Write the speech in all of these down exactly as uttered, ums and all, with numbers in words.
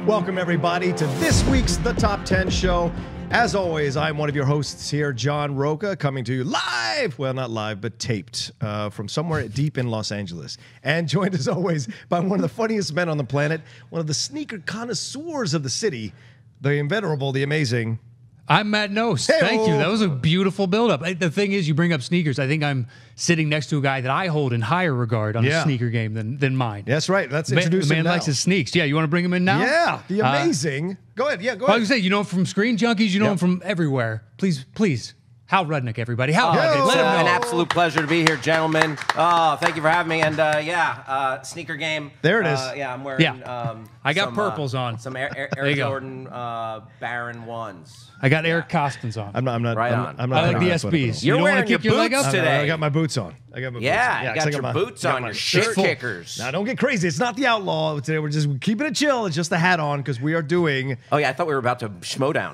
Welcome, everybody, to this week's The Top ten Show. As always, I'm one of your hosts here, John Roca, coming to you live, well, not live, but taped uh, from somewhere deep in Los Angeles. And joined, as always, by one of the funniest men on the planet, one of the sneaker connoisseurs of the city, the inveterable, the amazing... I'm Matt Nost. Hey-o. Thank you. That was a beautiful build-up. The thing is, you bring up sneakers. I think I'm sitting next to a guy that I hold in higher regard on Yeah. a sneaker game than, than mine. That's right. Let's Man, introduce the man him now. likes his sneaks. Yeah, you want to bring him in now? Yeah, the Uh, amazing... go ahead. Yeah, go I ahead. was going to say, you know him from Screen Junkies. You know Yep. him from everywhere. Please, please. Hal Rudnick, everybody. Hal Oh, Rudnick. it's Let uh, him know. an absolute pleasure to be here, gentlemen. Oh, thank you for having me. And uh, yeah, uh, sneaker game. There it is. Uh, yeah, I'm wearing. Yeah. Um, I got some, purples uh, on. Some Air, Air, There Air you go. Jordan uh, Baron ones. I got Eric Costins on. I'm not... I'm not Right I'm, on. I'm not I like putting the that foot S Bs. up. You You're don't wanna wearing kick your your leg boots up? today. I got my boots on. I got my Yeah, boots on. you 'cause I got your my- boots got on, my your shirt shit full. kickers. Now, don't get crazy. It's not the outlaw today. We're just keeping it chill. It's just the hat on because we are doing... Oh yeah, I thought we were about to schmo down.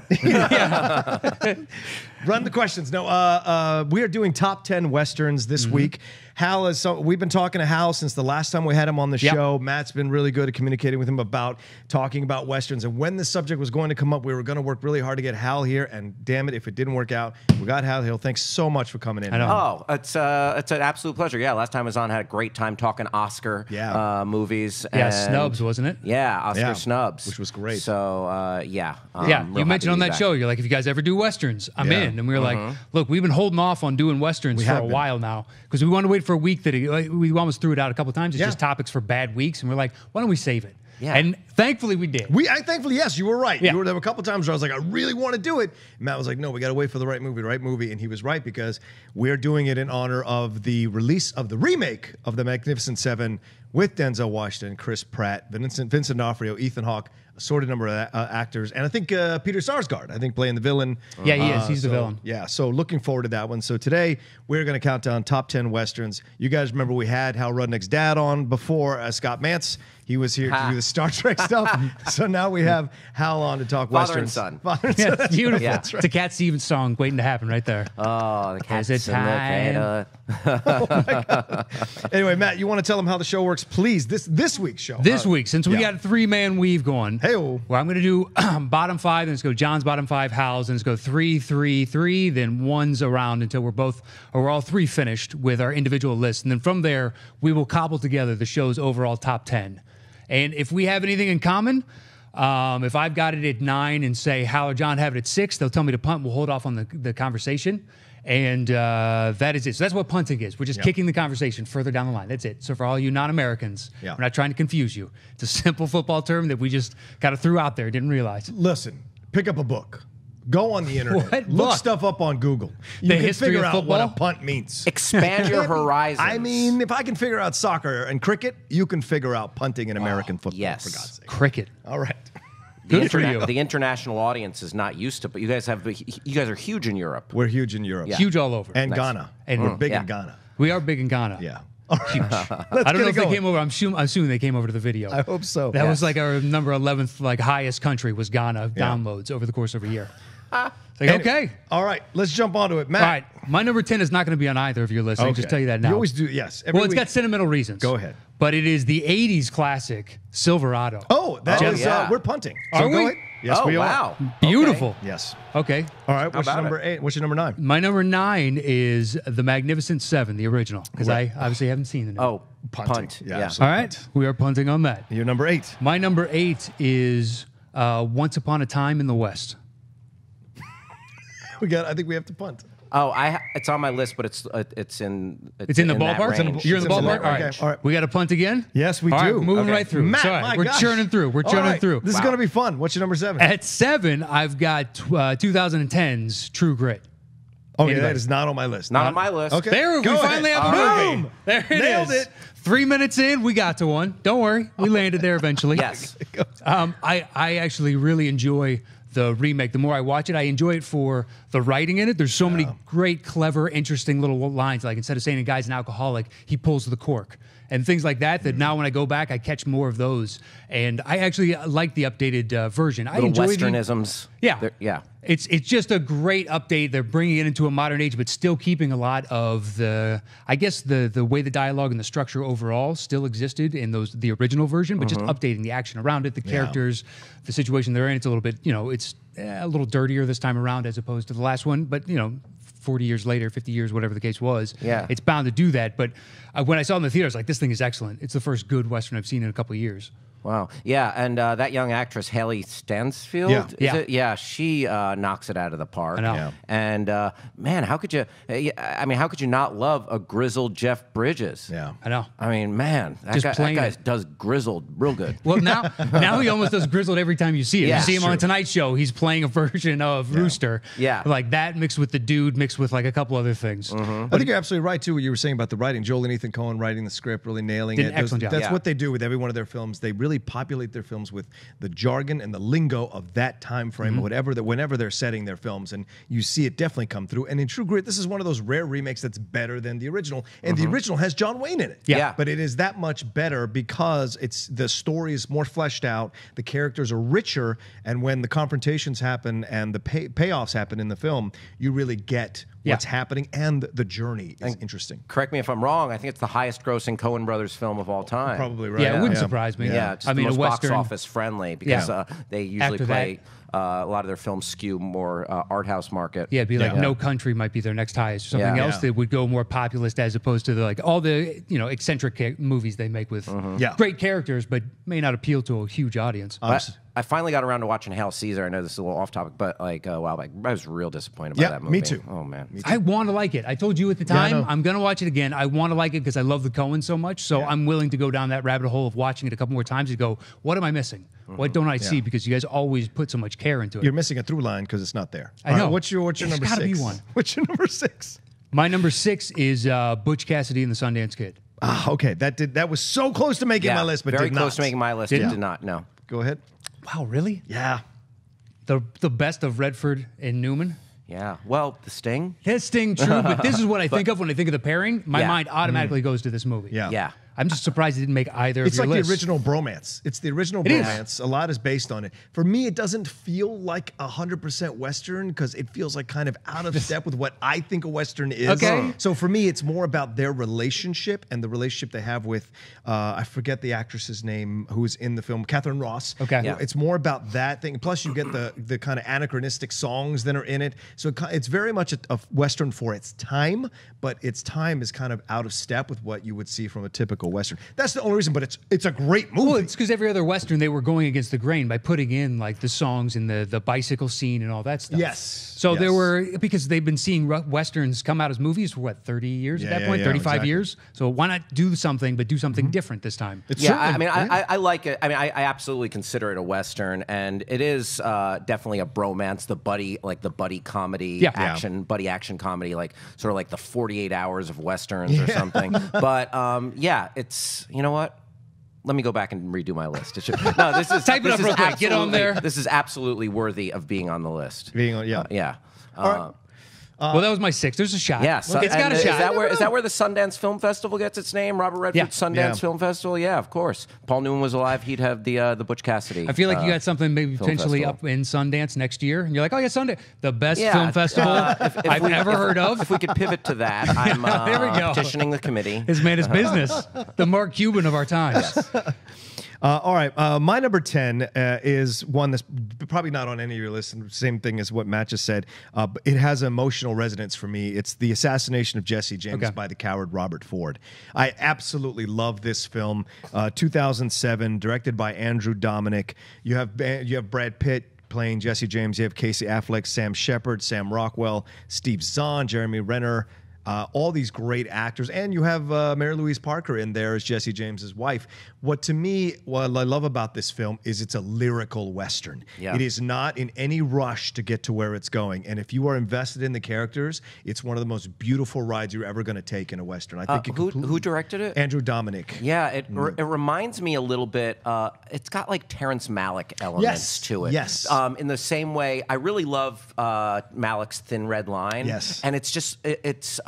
Run the questions. No, uh, uh, we are doing top ten Westerns this week. Hal is, so we've been talking to Hal since the last time we had him on the Yep. show. Matt's been really good at communicating with him about talking about Westerns. And when this subject was going to come up, we were going to work really hard to get Hal here. And damn it, if it didn't work out, we got Hal Hill. Thanks so much for coming in. I know. Oh, it's uh, it's an absolute pleasure. Yeah, last time I was on, I had a great time talking Oscar Yeah. uh, movies. Yeah, and- Snubs, wasn't it? Yeah, Oscar Yeah, Snubs, which was great. So uh, yeah, um, Yeah, real you happy mentioned to on be that back. show, you're like, if you guys ever do Westerns, I'm Yeah. in. And we were Mm-hmm. like, look, we've been holding off on doing Westerns for have a been. while now because we wanted to wait for a week that it, like, we almost threw it out a couple times. It's Yeah. just topics for bad weeks. And we're like, why don't we save it? Yeah. And thankfully we did. We, I thankfully, yes, you were right. Yeah. You were there were a couple times where I was like, I really want to do it. Matt was like, no, we got to wait for the right movie, the right movie, and he was right because we're doing it in honor of the release of the remake of The Magnificent Seven with Denzel Washington, Chris Pratt, Vincent Vincent D'Onofrio, Ethan Hawke, assorted number of uh, actors, and I think uh, Peter Sarsgaard, I think playing the villain. Yeah, he is. Uh, He's the so, villain. Yeah, so looking forward to that one. So today we're going to count down top ten Westerns. You guys remember we had Hal Rudnick's dad on before, uh, Scott Mantz. He was here to Ha. do the Star Trek stuff. So now we have Hal on to talk Father and Westerns. son. Father and Yeah, son. it's beautiful. Yeah. It's a Cat Stevens song waiting to happen right there. Oh, the cats Is it in the time? cradle. Anyway, Matt, you want to tell them how the show works, please? This this week's show. This Uh, week, since we yeah. got a three-man weave going, Hey-o. well, I'm going to do bottom five, then let's go John's bottom five, Hal's, then let's go three, three, three, then ones around until we're both, or we're all three finished with our individual lists. And then from there, we will cobble together the show's overall top ten. And if we have anything in common, um, if I've got it at nine and say Hal or John have it at six, they'll tell me to punt. We'll hold off on the, the conversation. And uh, that is it. So that's what punting is. We're just Yeah. kicking the conversation further down the line. That's it. So for all you non-Americans, Yeah. we're not trying to confuse you. It's a simple football term that we just kind of threw out there, didn't realize. Listen, pick up a book. Go on the internet. What Look book? stuff up on Google. You The can history figure of out what a football? punt means. Expand your horizons. I mean, if I can figure out soccer and cricket, you can figure out punting in American football, yes. for God's sake. Cricket. All right. the, Good for interna- you. the international audience is not used to, but you guys have, you guys are huge in Europe. We're huge in Europe. Yeah. Huge all over. And Nice. Ghana. And- we're big yeah. in Ghana. we are big in Ghana. Yeah. All right. Let's I don't get know it if they going. came over. I'm assuming, I'm assuming they came over to the video. I hope so. That Yes. was like our number eleventh, like highest country was Ghana Yeah. downloads over the course of a year. It's like, Anyway, okay. All right. Let's jump onto it. Matt. All right. My number ten is not going to be on either of your lists. I can just Okay. tell you that now. You always do, yes. Every Well, it's week. got sentimental reasons. Go ahead. But it is the eighties classic Silverado. Oh, that Oh, is, yeah. uh, we're punting. Are so go we? ahead. Yes, oh, we are. wow. Beautiful. Okay. Yes. Okay. All right. What's your about number eight? What's your number nine? My number nine is The Magnificent Seven, the original, because Right. I obviously haven't seen the new. Oh, Punting. punt. Yeah, Yeah. absolutely. All right. We are punting on that. Your number eight. My number eight is uh, Once Upon a Time in the West. We got. I think we have to punt. Oh, I ha- it's on my list, but it's uh, it's in It's in the that ballpark? It's in the- range. You're in the It's in the ballpark? All ballpark. right. Okay, all right. We got to punt again? Yes, we All right, do. moving Okay. right through. Matt, It's all right. my We're gosh. churning through. We're All churning right. through. This is Wow. going to be fun. What's your number seven? At seven, I've got uh, twenty ten's True Grit. Okay, Anybody? that is not on my list. Not on my list. Okay. There, Go we ahead. finally have a All movie. right. There it Nailed is. it. Three minutes in, we got to one. Don't worry, we landed there eventually. Yes. Um, I I actually really enjoy the remake. The more I watch it, I enjoy it for the writing in it. There's so many great, clever, interesting little lines. Like instead of saying a guy's an alcoholic, he pulls the cork. And things like that, that now when I go back, I catch more of those. And I actually like the updated uh, version. I Little enjoy the, westernisms. Yeah. They're- yeah. It's it's just a great update. They're bringing it into a modern age, but still keeping a lot of the, I guess the the way the dialogue and the structure overall still existed in those the original version, but Mm-hmm. just updating the action around it, the characters, the situation they're in. It's a little bit, you know, it's eh, a little dirtier this time around as opposed to the last one, but you know. forty years later, fifty years, whatever the case was, Yeah. it's bound to do that. But uh, when I saw it in the theater, I was like, this thing is excellent. It's the first good Western I've seen in a couple of years. Wow. Yeah, and uh, that young actress, Haley Stansfield, Yeah. is Yeah. it? Yeah, she uh, knocks it out of the park. I know. Yeah. And uh, man, how could you? uh, yeah, I mean, how could you not love a grizzled Jeff Bridges? Yeah. I know. I mean, man, that Just guy, that playing guy it. does grizzled real good. Well, now now he almost does grizzled every time you see him. Yeah, you see him true. on Tonight Show, he's playing a version of Rooster. Yeah. Like that mixed with the dude, mixed with like a couple other things. Mm-hmm. I think you're absolutely right too. What you were saying about the writing, Joel and Ethan Coen writing the script, really nailing Did it. an excellent Those- job. That's Yeah. what they do with every one of their films. They really populate their films with the jargon and the lingo of that time frame, Mm-hmm. whatever that whenever they're setting their films, and you see it definitely come through. And in True Grit, this is one of those rare remakes that's better than the original, and the original has John Wayne in it. Yeah. Yeah. but it is that much better because it's the story is more fleshed out, the characters are richer, and when the confrontations happen and the pay, payoffs happen in the film, you really get Yeah. what's happening, and the journey is interesting. Correct me if I'm wrong. I think it's the highest-grossing Coen Brothers film of all time. Probably right. Yeah, it wouldn't Yeah. surprise me. Yeah, just I mean, the most a Western. box office friendly because Yeah. uh, they usually After play uh, a lot of their films skew more uh, art house market. Yeah, it'd be like Yeah. No Country might be their next highest, or something Yeah. else Yeah. that would go more populist as opposed to the, like all the you know eccentric ca- movies they make with Yeah. great characters, but may not appeal to a huge audience. But I finally got around to watching Hail Caesar. I know this is a little off topic, but like a while back, I was real disappointed by Yeah, that movie. me too. Oh man. I want to like it. I told you at the Yeah, I time, know. I'm going to watch it again. I want to like it because I love the Coen so much. So Yeah. I'm willing to go down that rabbit hole of watching it a couple more times and go, what am I missing? What don't I see? Because you guys always put so much care into it. You're missing a through line because it's not there. I All right, know. what's your what's your There's number gotta be six? one. What's your number six? My number six is uh, Butch Cassidy and the Sundance Kid. Ah, okay. That did that was so close to making Yeah, my list, but very did close not. to making my list. Didn't? It did not. No. Go ahead. Wow, really? Yeah. The the best of Redford and Newman. Yeah. Well, The Sting. His Sting, true, but this is what I think of when I think of the pairing. My Yeah. mind automatically goes to this movie. Yeah. Yeah. I'm just surprised it didn't make either It's of your like lists. the original bromance. It's the original It is. bromance. A lot is based on it. For me, it doesn't feel like a hundred percent Western because it feels like kind of out of step with what I think a Western is. Okay. So for me, it's more about their relationship and the relationship they have with uh, I forget the actress's name who is in the film, Catherine Ross. Okay. Yeah. It's more about that thing. Plus, you get the the kind of anachronistic songs that are in it. So it, ki- it's very much a, a Western for its time, but its time is kind of out of step with what you would see from a typical Western. That's the only reason, but it's it's a great movie. Well, it's because every other Western they were going against the grain by putting in like the songs and the the bicycle scene and all that stuff. Yes. So there Yes. were because they've been seeing ru- Westerns come out as movies for what thirty years Yeah, at that yeah, point, yeah, thirty-five exactly. years. So why not do something, but do something different this time? It's Yeah, I, I certainly- mean, yeah. I, I, I like it. I mean, I, I absolutely consider it a western, and it is uh, definitely a bromance, the buddy, like the buddy comedy, Yeah. Yeah. action, buddy action comedy, like sort of like the forty-eight hours of westerns or something. But um, yeah, it's you know what. Let me go back and redo my list. It should, no, this is Type it this up is real quick. Get on absolutely- there. This is absolutely worthy of being on the list. Being on- yeah. Uh, yeah. All right. Uh, well, that was my six. There's a shot. Yeah, so, it's got and a is shot. that where is that where the Sundance Film Festival gets its name? Robert Redford Yeah. Sundance Yeah. Film Festival. Yeah, of course. Paul Newman was alive. He'd have the uh, the Butch Cassidy. I feel like uh, you got something maybe film potentially festival. up in Sundance next year, and you're like, oh yeah, Sundance, the best Yeah, film festival uh, if- if I've we- ever if- heard of. If we could pivot to that, I'm uh, There we go. petitioning the committee. His man is business. The Mark Cuban of our times. Uh, all right, uh, my number ten uh, is one that's probably not on any of your lists. and Same thing as what Matt just said. Uh, but it has emotional resonance for me. It's the assassination of Jesse James Okay. by the coward Robert Ford. I absolutely love this film. Uh, two thousand seven, directed by Andrew Dominik. You have Ba- you have Brad Pitt playing Jesse James. You have Casey Affleck, Sam Shepard, Sam Rockwell, Steve Zahn, Jeremy Renner. Uh, all these great actors, and you have uh, Mary Louise Parker in there as Jesse James's wife. What to me, what I love about this film is it's a lyrical Western. Yeah. It is not in any rush to get to where it's going, and if you are invested in the characters, it's one of the most beautiful rides you're ever going to take in a Western. I Uh, think it who completely- who directed it? Andrew Dominik. Yeah, it re- it reminds me a little bit. Uh, it's got like Terrence Malick elements Yes, to it. yes. Um, in the same way, I really love uh, Malick's Thin Red Line. Yes. And it's just it, it's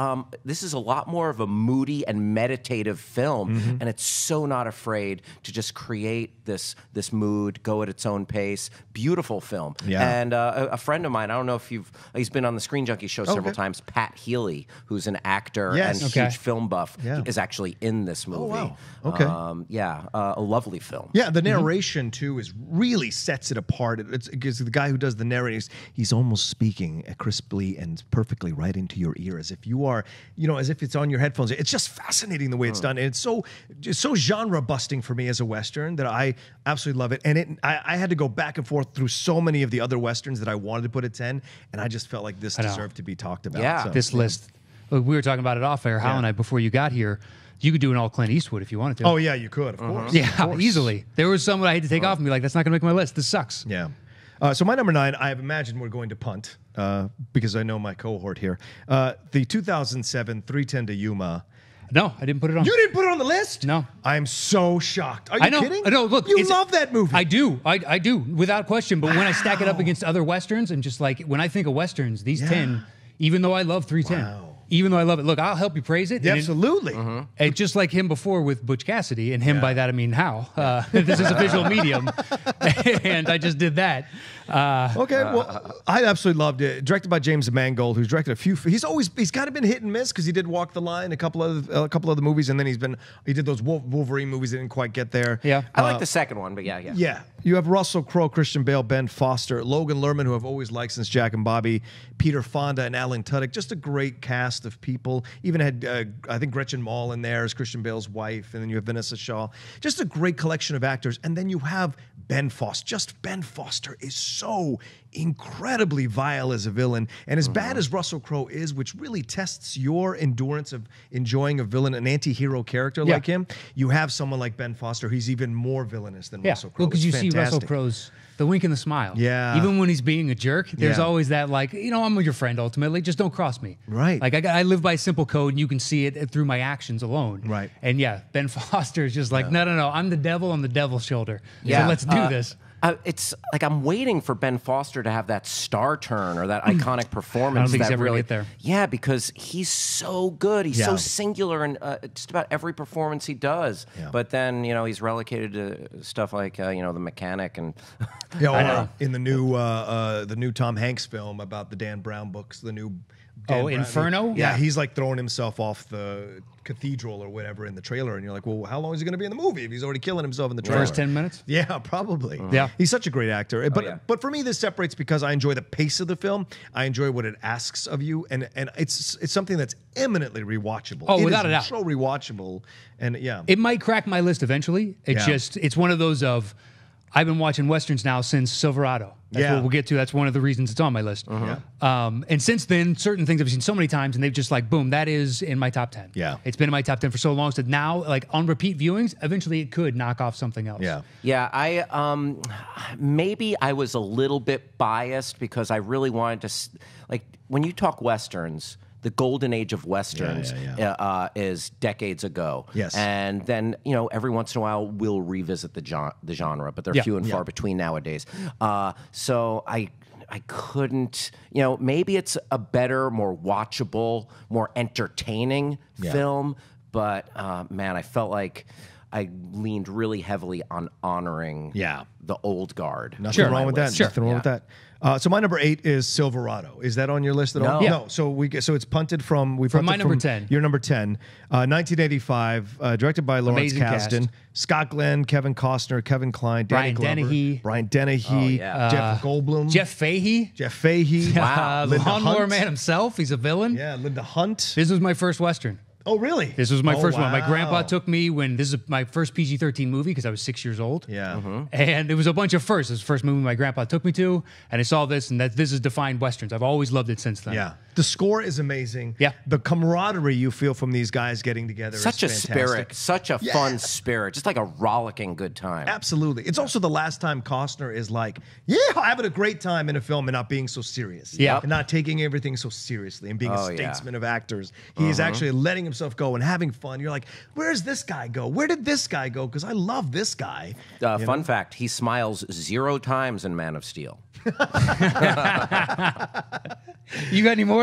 um, this is a lot more of a moody and meditative film, Mm-hmm. and it's so not afraid to just create this this mood, go at its own pace. Beautiful film. Yeah. And uh, a, a friend of mine, I don't know if you've, he's been on the Screen Junkie show several Okay. times. Pat Healy, who's an actor Yes. and Okay. huge film buff, Yeah. is actually in this movie. wow. Okay. Um, yeah, uh, a lovely film. Yeah, the narration too is really sets it apart. It- It's because the guy who does the narrating, he's, he's almost speaking crisply and perfectly right into your ear, as if you are, you know, as if it's on your headphones. It's just fascinating the way it's done, and it's so, it's so genre busting for me as a Western that I absolutely love it. And it, I, I had to go back and forth through so many of the other Westerns that I wanted to put at ten, and I just felt like this I know. deserved to be talked about. Yeah. So, This list, look, we were talking about it off air, Hal Yeah. and I, before you got here. You could do an all Clint Eastwood if you wanted to. Oh yeah, you could, of course. yeah, Of course. easily. There was some that I had to take off and be like, that's not going to make my list. This sucks. Yeah. Uh, so my number nine, I imagine we're going to punt uh, because I know my cohort here. Uh, the two thousand seven three ten to Yuma. No, I didn't put it on. You didn't put it on the list? No. I am so shocked. Are you I know. kidding? I know. Look, you it's- love that movie. I do. I, I do, without question. But when I stack it up against other westerns, and just like when I think of westerns, these Yeah. ten, even though I love three ten, Wow. even though I love it, look, I'll help you praise it. Yeah, and it- absolutely. And just like him before with Butch Cassidy, and him Yeah. by that I mean Hal. Uh, this is a visual medium, and I just did that. Uh, Okay, well, I absolutely loved it. Directed by James Mangold, who's directed a few. He's always he's kind of been hit and miss because he did Walk the Line, a couple of a couple of the movies, and then he's been he did those Wolf, Wolverine movies that didn't quite get there. Yeah. I like the second one, but yeah, yeah. Yeah, you have Russell Crowe, Christian Bale, Ben Foster, Logan Lerman, who I've always liked since Jack and Bobby, Peter Fonda, and Alan Tudyk. Just a great cast of people. Even had uh, I think Gretchen Mol in there as Christian Bale's wife, and then you have Vanessa Shaw. Just a great collection of actors, and then you have Ben Foster. Just Ben Foster is so incredibly vile as a villain, and as bad as Russell Crowe is, which really tests your endurance of enjoying a villain, an anti-hero character Yeah. like him. You have someone like Ben Foster, he's even more villainous than yeah, Russell Crowe. well, because you It's see Russell fantastic. Crowe's the wink and the smile. Yeah. Even when he's being a jerk, there's Yeah. always that like, you know, I'm your friend ultimately. Just don't cross me. Right. Like I, got- I live by a simple code, and you can see it through my actions alone. Right. And yeah, Ben Foster is just like, no, no, no, I'm the devil on the devil's shoulder. Yeah. So let's do Uh, this. Uh, it's like I'm waiting for Ben Foster to have that star turn or that iconic performance. think he's that ever gonna really, get there. Yeah, because he's so good. He's so Yeah. singular in uh, just about every performance he does. Yeah. But then you know he's relegated to stuff like uh, you know The Mechanic and Yeah, or know. in the new uh, uh, the new Tom Hanks film about the Dan Brown books, the new Dan Oh, Brown- Inferno? Yeah, Yeah. he's like throwing himself off the cathedral or whatever in the trailer, and you're like, well, how long is he going to be in the movie if he's already killing himself in the trailer? First ten minutes? Yeah, probably. Yeah. He's such a great actor. But yeah. but for me, this separates because I enjoy the pace of the film. I enjoy what it asks of you, and and it's it's something that's eminently rewatchable. Oh, It without is a doubt. so rewatchable, and yeah, It might crack my list eventually. It's Yeah. just it's one of those of I've been watching westerns now since Silverado. That's Yeah. what we'll get to. That's one of the reasons it's on my list. Um, and since then, certain things I've seen so many times, and they've just like boom, that is in my top ten. Yeah. it's been in my top ten for so long. So now, like on repeat viewings, eventually it could knock off something else. yeah. Yeah, I um maybe I was a little bit biased because I really wanted to s- like when you talk westerns, the golden age of westerns Yeah, yeah, Uh, uh, is decades ago. Yes. and then you know every once in a while we'll revisit the genre, the genre, but they're Yeah. few and far Yeah. between nowadays. Uh, so I. I couldn't, you know, maybe it's a better, more watchable, more entertaining Yeah. film, but uh, man, I felt like I leaned really heavily on honoring Yeah. the old guard. Nothing Sure. wrong My with that. list. Sure. Nothing wrong with Yeah. that. Uh, so my number eight is Silverado. Is that on your list at all? No. Yeah. No. So we get, so it's punted from we From punted my number ten. Your number ten, uh, nineteen eighty-five, uh, directed by Lawrence Amazing cast. Kasdan, Scott Glenn, Kevin Costner, Kevin Kline, Danny Brian Glover, Dennehy. Brian Dennehy, Oh, yeah. Jeff Goldblum, Jeff Fahey, Jeff Fahey, uh, Linda Lawnmower Hunt. Man himself. He's a villain. Yeah, Linda Hunt. This was my first western. Oh, really? This was my Oh, first one. My wow. grandpa took me when this is my first P G thirteen movie because I was six years old. Yeah. And it was a bunch of firsts. It was the first movie my grandpa took me to, and I saw this, and that this has defined westerns. I've always loved it since then. Yeah. The score is amazing. Yeah. The camaraderie you feel from these guys getting together Such a is spirit, fantastic. such a fun spirit, just like a rollicking good time. Absolutely. It's also the last time Costner is like, yeah, having a great time in a film and not being so serious. Yeah. And not taking everything so seriously and being Oh, a yeah. statesman of actors. He is actually letting himself go and having fun. You're like, where's this guy go? Where did this guy go? Because I love this guy. Uh, You fun know? fact: he smiles zero times in Man of Steel. You got any more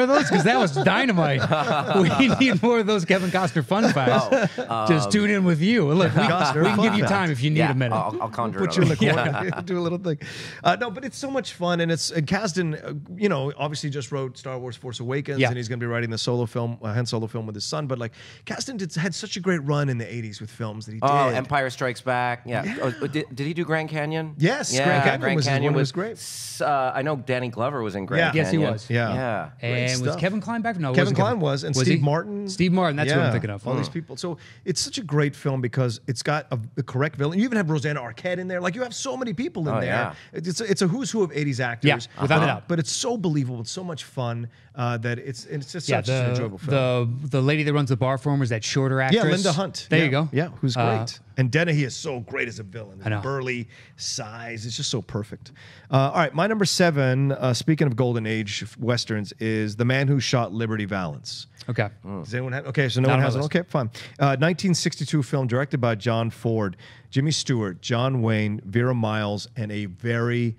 of those? Because that was dynamite. We need more of those Kevin Costner fun facts. Oh, um, Just tune in with you. Look, we, Costner we can fun give you fact. time if you need yeah, a minute. I'll, I'll conjure Put you in the another corner, do a little thing. Uh, no, but it's so much fun, and it's and Kasdan, uh, you know, obviously just wrote Star Wars: Force Awakens, Yeah. and he's going to be writing the solo film, uh, Han Solo film with his son. But like, Kasdan did, had such a great run in the eighties with films that he Oh, did. Empire Strikes Back. Yeah. Yeah. Oh, did, did he do Grand Canyon? Yes, Yeah, Grand Canyon Grand was his- Canyon one of his was great. s- Uh, I know Danny Glover was in Grand Yeah. Yes, he Canyon. was. Yeah. Yeah. Great And was stuff. Kevin Kline back? No, it Kevin wasn't Kline was, and was Steve he? Martin. Steve Martin, that's yeah, what I'm thinking of. All these people. So it's such a great film because it's got a, the correct villain. You even have Rosanna Arquette in there. Like you have so many people in Oh, there. yeah. It's a, it's a who's who of eighties actors. Yeah, without a Uh, doubt. But it's so believable. It's so much fun uh, that it's it's just Yeah, such an the, enjoyable film. the the lady that runs the bar for him is that shorter actress. Yeah, Linda Hunt. There Yeah. you go. Yeah, who's great. Uh, and Dennehy is so great as a villain. I know. Burly, size. It's just so perfect. Uh, all right, my number seven, uh, speaking of Golden Age Westerns, is The Man Who Shot Liberty Valance. Okay. Does anyone have? Okay, so no Not one on my has it. list. Okay, fine. Uh, nineteen sixty-two film directed by John Ford, Jimmy Stewart, John Wayne, Vera Miles, and a very,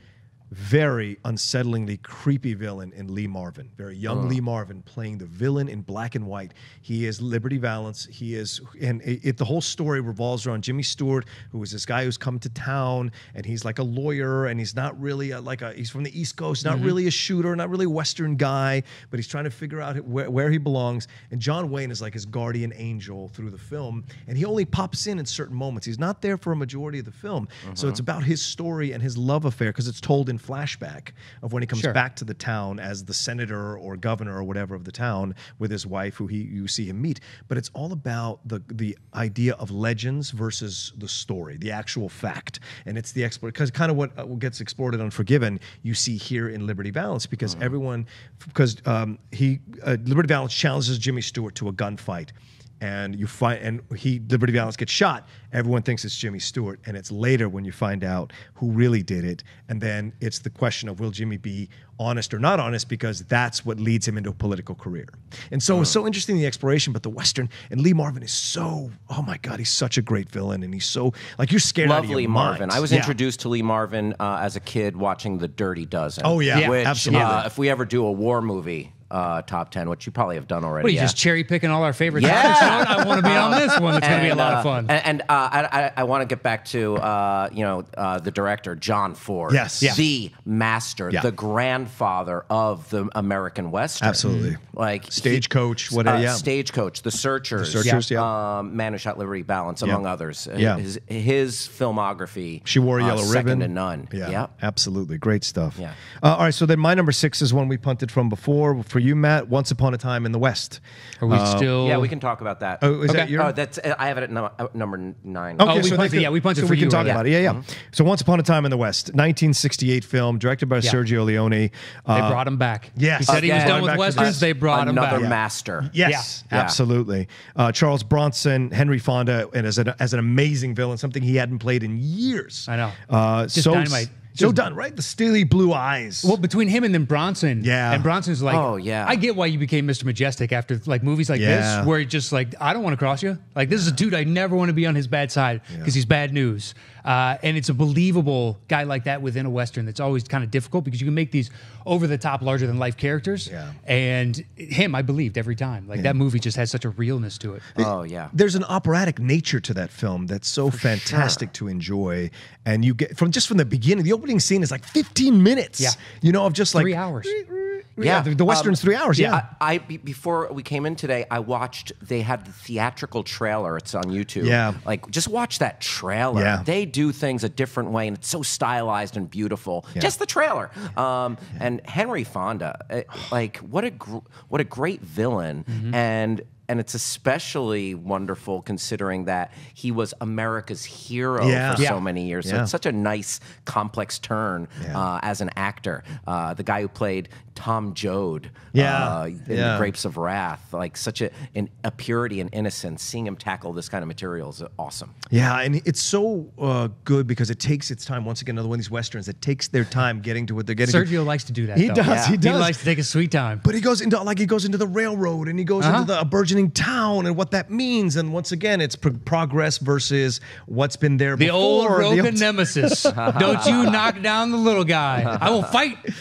very unsettlingly creepy villain in Lee Marvin. Very young Lee Marvin playing the villain in black and white. He is Liberty Valance. He is, and it, it- the whole story revolves around Jimmy Stewart, who is this guy who's come to town, and he's like a lawyer, and he's not really a, like a, he's from the East Coast, not really a shooter, not really a Western guy, but he's trying to figure out where, where he belongs. And John Wayne is like his guardian angel through the film, and he only pops in in certain moments. He's not there for a majority of the film. So it's about his story and his love affair because it's told in flashback of when he comes Sure. back to the town as the senator or governor or whatever of the town with his wife, who he you see him meet. But it's all about the the idea of legends versus the story, the actual fact, and it's the exploit because kind of what, uh, what gets explored in Unforgiven you see here in Liberty Valance because everyone because um, he uh, Liberty Valance challenges Jimmy Stewart to a gunfight. And you find, and he Liberty Valance gets shot. Everyone thinks it's Jimmy Stewart, and it's later when you find out who really did it. And then it's the question of will Jimmy be honest or not honest, because that's what leads him into a political career. And so it's so interesting the exploration, but the Western and Lee Marvin is so oh my god, he's such a great villain, and he's so like you're scared out of Lovely your Marvin. mind. I was Yeah. introduced to Lee Marvin uh, as a kid watching The Dirty Dozen. Oh, yeah. Yeah, which, absolutely. Uh, if we ever do a war movie uh, top ten, which you probably have done already. What are you yeah. just cherry picking all our favorite Yeah. topics? You know what? I want to be on this one. It's going to be a And, lot uh, of fun. And, and uh, I, I, I want to get back to uh, you know uh, the director John Ford. Yes. Yeah. the master, Yeah. the grandfather of the American Western. Absolutely. like he- Stagecoach, whatever, uh, yeah. Stagecoach, The Searchers, The Searchers, yeah. um, Man Who Shot Liberty Valance, among others. Uh, Yeah. his, his filmography. She wore a uh, yellow second ribbon. to none. Yeah, Yep. absolutely. Great stuff. Yeah. Uh, all right, so then my number six is one we punted from before. For you, Matt, Once Upon a Time in the West. Are we still? Yeah, we can talk about that. Oh, is that Okay. your? Oh, that's I have it at no, uh, number nine. Oh, we so they punted- could- yeah, we punted so for we can you talk already. about it. Yeah, yeah. Mm-hmm. So Once Upon a Time in the West, nineteen sixty-eight film, directed by Yeah. Sergio Leone. They Uh, brought him back. yes. He said he was Again. done with Back to westerns. the- They brought him Another back. master. Yes, Yeah. absolutely. Uh, Charles Bronson, Henry Fonda, and as an as an amazing villain, something he hadn't played in years. I know. Uh, Just so dynamite. so Just- done, right? The steely blue eyes. Well, between him and then Bronson, Yeah. and Bronson's like, Oh, yeah. I get why you became Mister Majestic after like movies like Yeah. this, where you're just like, I don't want to cross you. Like this is a dude I never want to be on his bad side because he's bad news. Uh, and it's a believable guy like that within a Western that's always kind of difficult because you can make these over the top, larger than life characters. Yeah. And him, I believed every time. Like that movie just has such a realness to it. Oh yeah. There's an operatic nature to that film that's so fantastic to enjoy, and you get from just from the beginning. The opening scene is like fifteen minutes. Yeah. you know, of just like Three hours. Yeah, the, the Western's um, three hours. Yeah, I, I be- before we came in today, I watched. They had the theatrical trailer. It's on YouTube. Yeah. like just watch that trailer. Yeah. They do things a different way, and it's so stylized and beautiful. Just the trailer. Um, and Henry Fonda, uh, like what a gr- what a great villain, Mm-hmm. and. And it's especially wonderful considering that he was America's hero Yeah. for Yeah. so many years. So Yeah. it's such a nice, complex turn Yeah. uh, as an actor. Uh, the guy who played Tom Joad Yeah. uh, in Yeah. Grapes of Wrath, like such a, in, a purity and innocence, seeing him tackle this kind of material is awesome. yeah, and it's so uh, good because it takes its time. Once again, another one of these westerns that takes their time getting to what they're getting. to. Sergio likes to do that. He though. does. Yeah. He He does. likes to take his sweet time. But he goes into like he goes into the railroad and he goes Uh-huh. into the a burgeoning town and what that means. And once again, it's pro- progress versus what's been there The old before. The Roka old- nemesis. Don't you knock down the little guy. I will fight.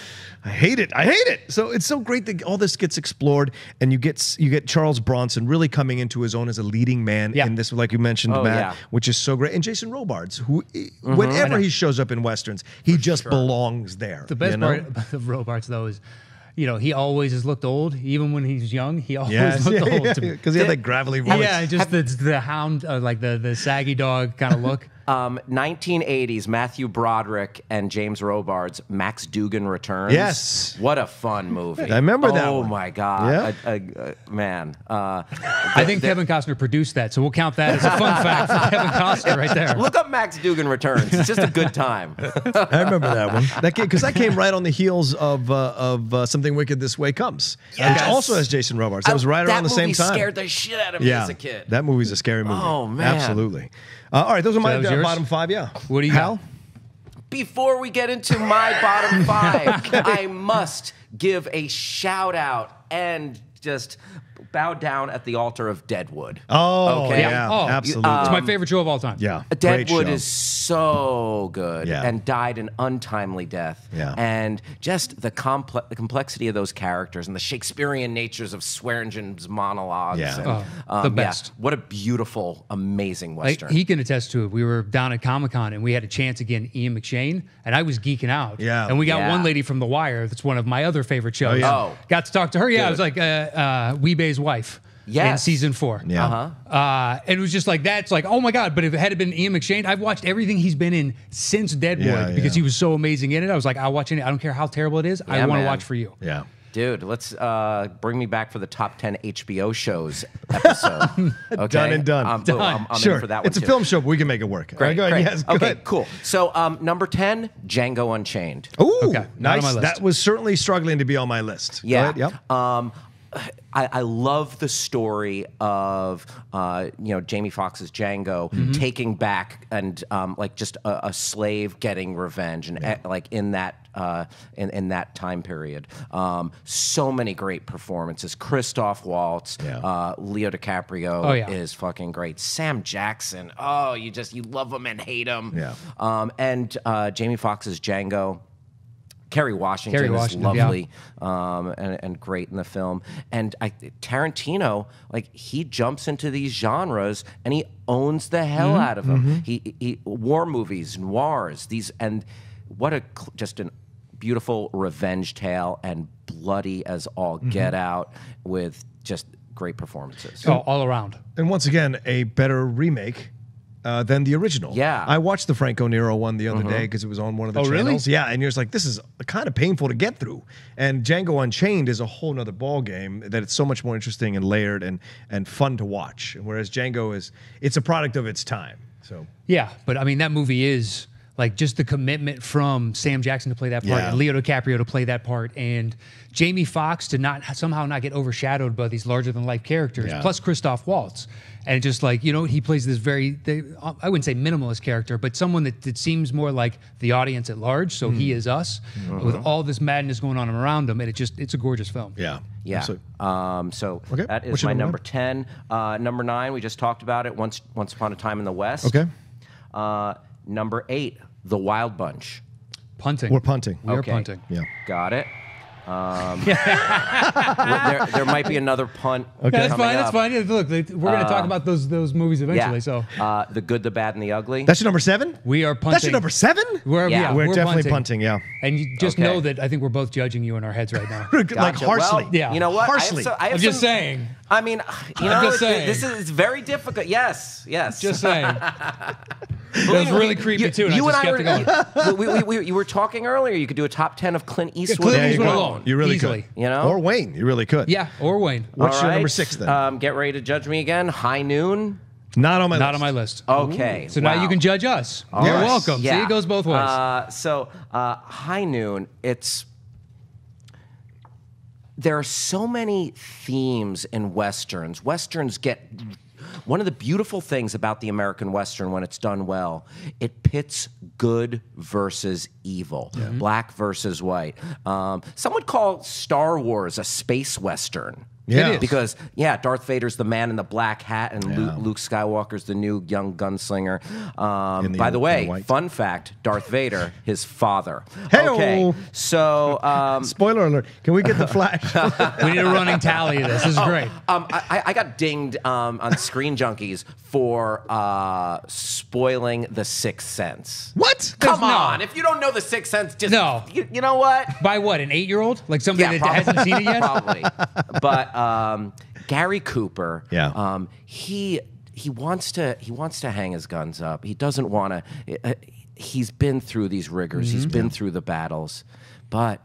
I hate it. I hate it. So it's so great that all this gets explored, and you get you get Charles Bronson really coming into his own as a leading man Yeah. in this, like you mentioned, Oh, Matt, yeah. which is so great. And Jason Robards, who Mm-hmm. whenever he shows up in westerns, he just belongs there. The best you know? part of Robards, though, is, you know, he always has looked old. Even when he's young, he always Yes, looked old. to me. because he had that gravelly voice. Yeah, just the, the hound, uh, like the, the saggy dog kind of look. Um, nineteen eighties, Matthew Broderick and James Robards, Max Dugan Returns. Yes. What a fun movie. I remember that Oh, one. my God. Yeah. A- a- a- man. Uh, I think Kevin Costner produced that, so we'll count that as a fun fact for Kevin Costner right there. look up Max Dugan Returns. It's just a good time. I remember that one. That because that came right on the heels of uh, of uh, Something Wicked This Way Comes, Yes. which also has Jason Robards. That was right that around the same movie time. scared the shit out of me yeah, as a kid. that movie's a scary movie. Oh, man. absolutely. Uh, all right, those are my that was uh, yours? bottom five. Yeah, What do you Hal? got? Before we get into my bottom five, I must give a shout out and just bow down at the altar of Deadwood. Oh, Okay. yeah, Oh, absolutely. It's my favorite show of all time. yeah, great Deadwood show. is so good Yeah. and died an untimely death. Yeah. And just the, comple- the complexity of those characters and the Shakespearean natures of Swearengen's monologues. Yeah. And, Oh, the um, yeah, best. what a beautiful, amazing Like, Western. he can attest to it. We were down at Comic Con and we had a chance again, Ian McShane, and I was geeking out. Yeah. And we got Yeah. one lady from The Wire that's one of my other favorite shows. yeah. Oh. Got to talk to her. Yeah, I Good. was like uh, uh, Weebay's wife in Yes. season four. Yeah. Uh-huh. Uh, and it was just like, that's like, oh my God. But if it had been Ian McShane, I've watched everything he's been in since Deadwood Yeah, because yeah. he was so amazing in it. I was like, I'll watch it. I don't care how terrible it is. I Yeah, want to man. watch for you. Yeah. Dude, let's uh, bring me back for the top ten H B O shows episode. Okay? Done and done. Um, Done. oh, I'm, I'm Sure, in for that one it's a too. film show, but we can make it work. All right, Great, go ahead. great. Yes, go okay, ahead. cool. So um, number ten, Django Unchained. Ooh, Okay, not nice. on my list. That was certainly struggling to be on my list. Go Yeah. ahead, yep. Um, I, I love the story of uh, you know Jamie Foxx's Django Mm-hmm. taking back and um, like just a, a slave getting revenge and eh, like in that uh, in, in that time period. Um, so many great performances. Christoph Waltz, Yeah. uh, Leo DiCaprio Oh, yeah. is fucking great. Sam Jackson, oh, you just you love him and hate him. Yeah. Um, and uh, Jamie Foxx's Django. Kerry Washington, Kerry is Washington, yeah. lovely um, and, and great in the film. And I, Tarantino, like he jumps into these genres and he owns the hell Mm-hmm. out of them. He, he war movies, noirs, these, and what a cl- just an beautiful revenge tale and bloody as all Mm-hmm. get out with just great performances. Oh, all around. And once again, a better remake uh, than the original. Yeah. I watched the Franco Nero one the other day because it was on one of the Oh, really? channels. Yeah, and you're just like, this is kind of painful to get through. And Django Unchained is a whole nother ball game that it's so much more interesting and layered and and fun to watch. Whereas Django is, it's a product of its time. So Yeah, but I mean that movie is like just the commitment from Sam Jackson to play that part, Yeah. and Leo DiCaprio to play that part, and Jamie Foxx to not somehow not get overshadowed by these larger than life characters, Yeah. plus Christoph Waltz, and just like you know he plays this very they, I wouldn't say minimalist character, but someone that, that seems more like the audience at large. So he Hmm. is us Uh-huh. with all this madness going on around him, and it just it's a gorgeous film. yeah. Yeah. So, Um, so Okay. that is What's your my number number ten. Uh, number nine, we just talked about it. Once, Once Upon a Time in the West. okay. Uh, number eight, The Wild Bunch. Punting. We're punting. We are Okay. punting. Yeah. Got it. Um, well, there, there might be another punt. Yeah, that's coming fine. That's up. fine. Yeah, look, they- we're going to talk about those those movies eventually. Yeah. So uh, The Good, the Bad, and the Ugly. That's your number seven? we are punting. That's your number seven? We're, Yeah. yeah, We're, definitely punting, yeah. And you just Okay. know that I think we're both judging you in our heads right now. Like Gotcha. harshly. Well, Yeah. You know what? Harshly. I have, so, I have I'm just some- saying. I mean, you know, just it- saying. this is it's very difficult. Yes, yes. Just saying. That Believe was me, really creepy you, too. And You I and just I kept were. it going. we, we, we, you were talking earlier. You could do a top ten of Clint Eastwood. Clint There you Eastwood go. alone. You really Easily. could. You know? Or Wayne. You really could. Yeah, or Wayne. What's All your number right. six then? Um, get ready to judge me again. High Noon. Not on my Not list. on my list. Okay. So now wow. you can judge us. You're Yes. welcome. Yeah. See, it goes both ways. Uh, so uh, High Noon. It's there are so many themes in westerns. Westerns get. One of the beautiful things about the American Western when it's done well, it pits good versus evil, black versus white. Um, some would call Star Wars a space Western. Yeah. It is. Because, yeah, Darth Vader's the man in the black hat, and Yeah. Luke, Luke Skywalker's the new young gunslinger. Um, In the by the old- way, in the white. fun fact, Darth Vader, his father. Hey-o. Okay, so... Um, Spoiler alert. Can we get the flash? We need a running tally of this. This is great. Um, I, I got dinged um, on Screen Junkies for uh, spoiling The Sixth Sense. What? Come no. on. If you don't know The Sixth Sense, just... No. You, you know what? By what, an eight-year-old? Like somebody that probably. hasn't seen it yet? Probably. But um, Gary Cooper, Yeah. um, he he wants to he wants to hang his guns up. He doesn't want to. Uh, he's been through these rigors. Mm-hmm. He's been through the battles. But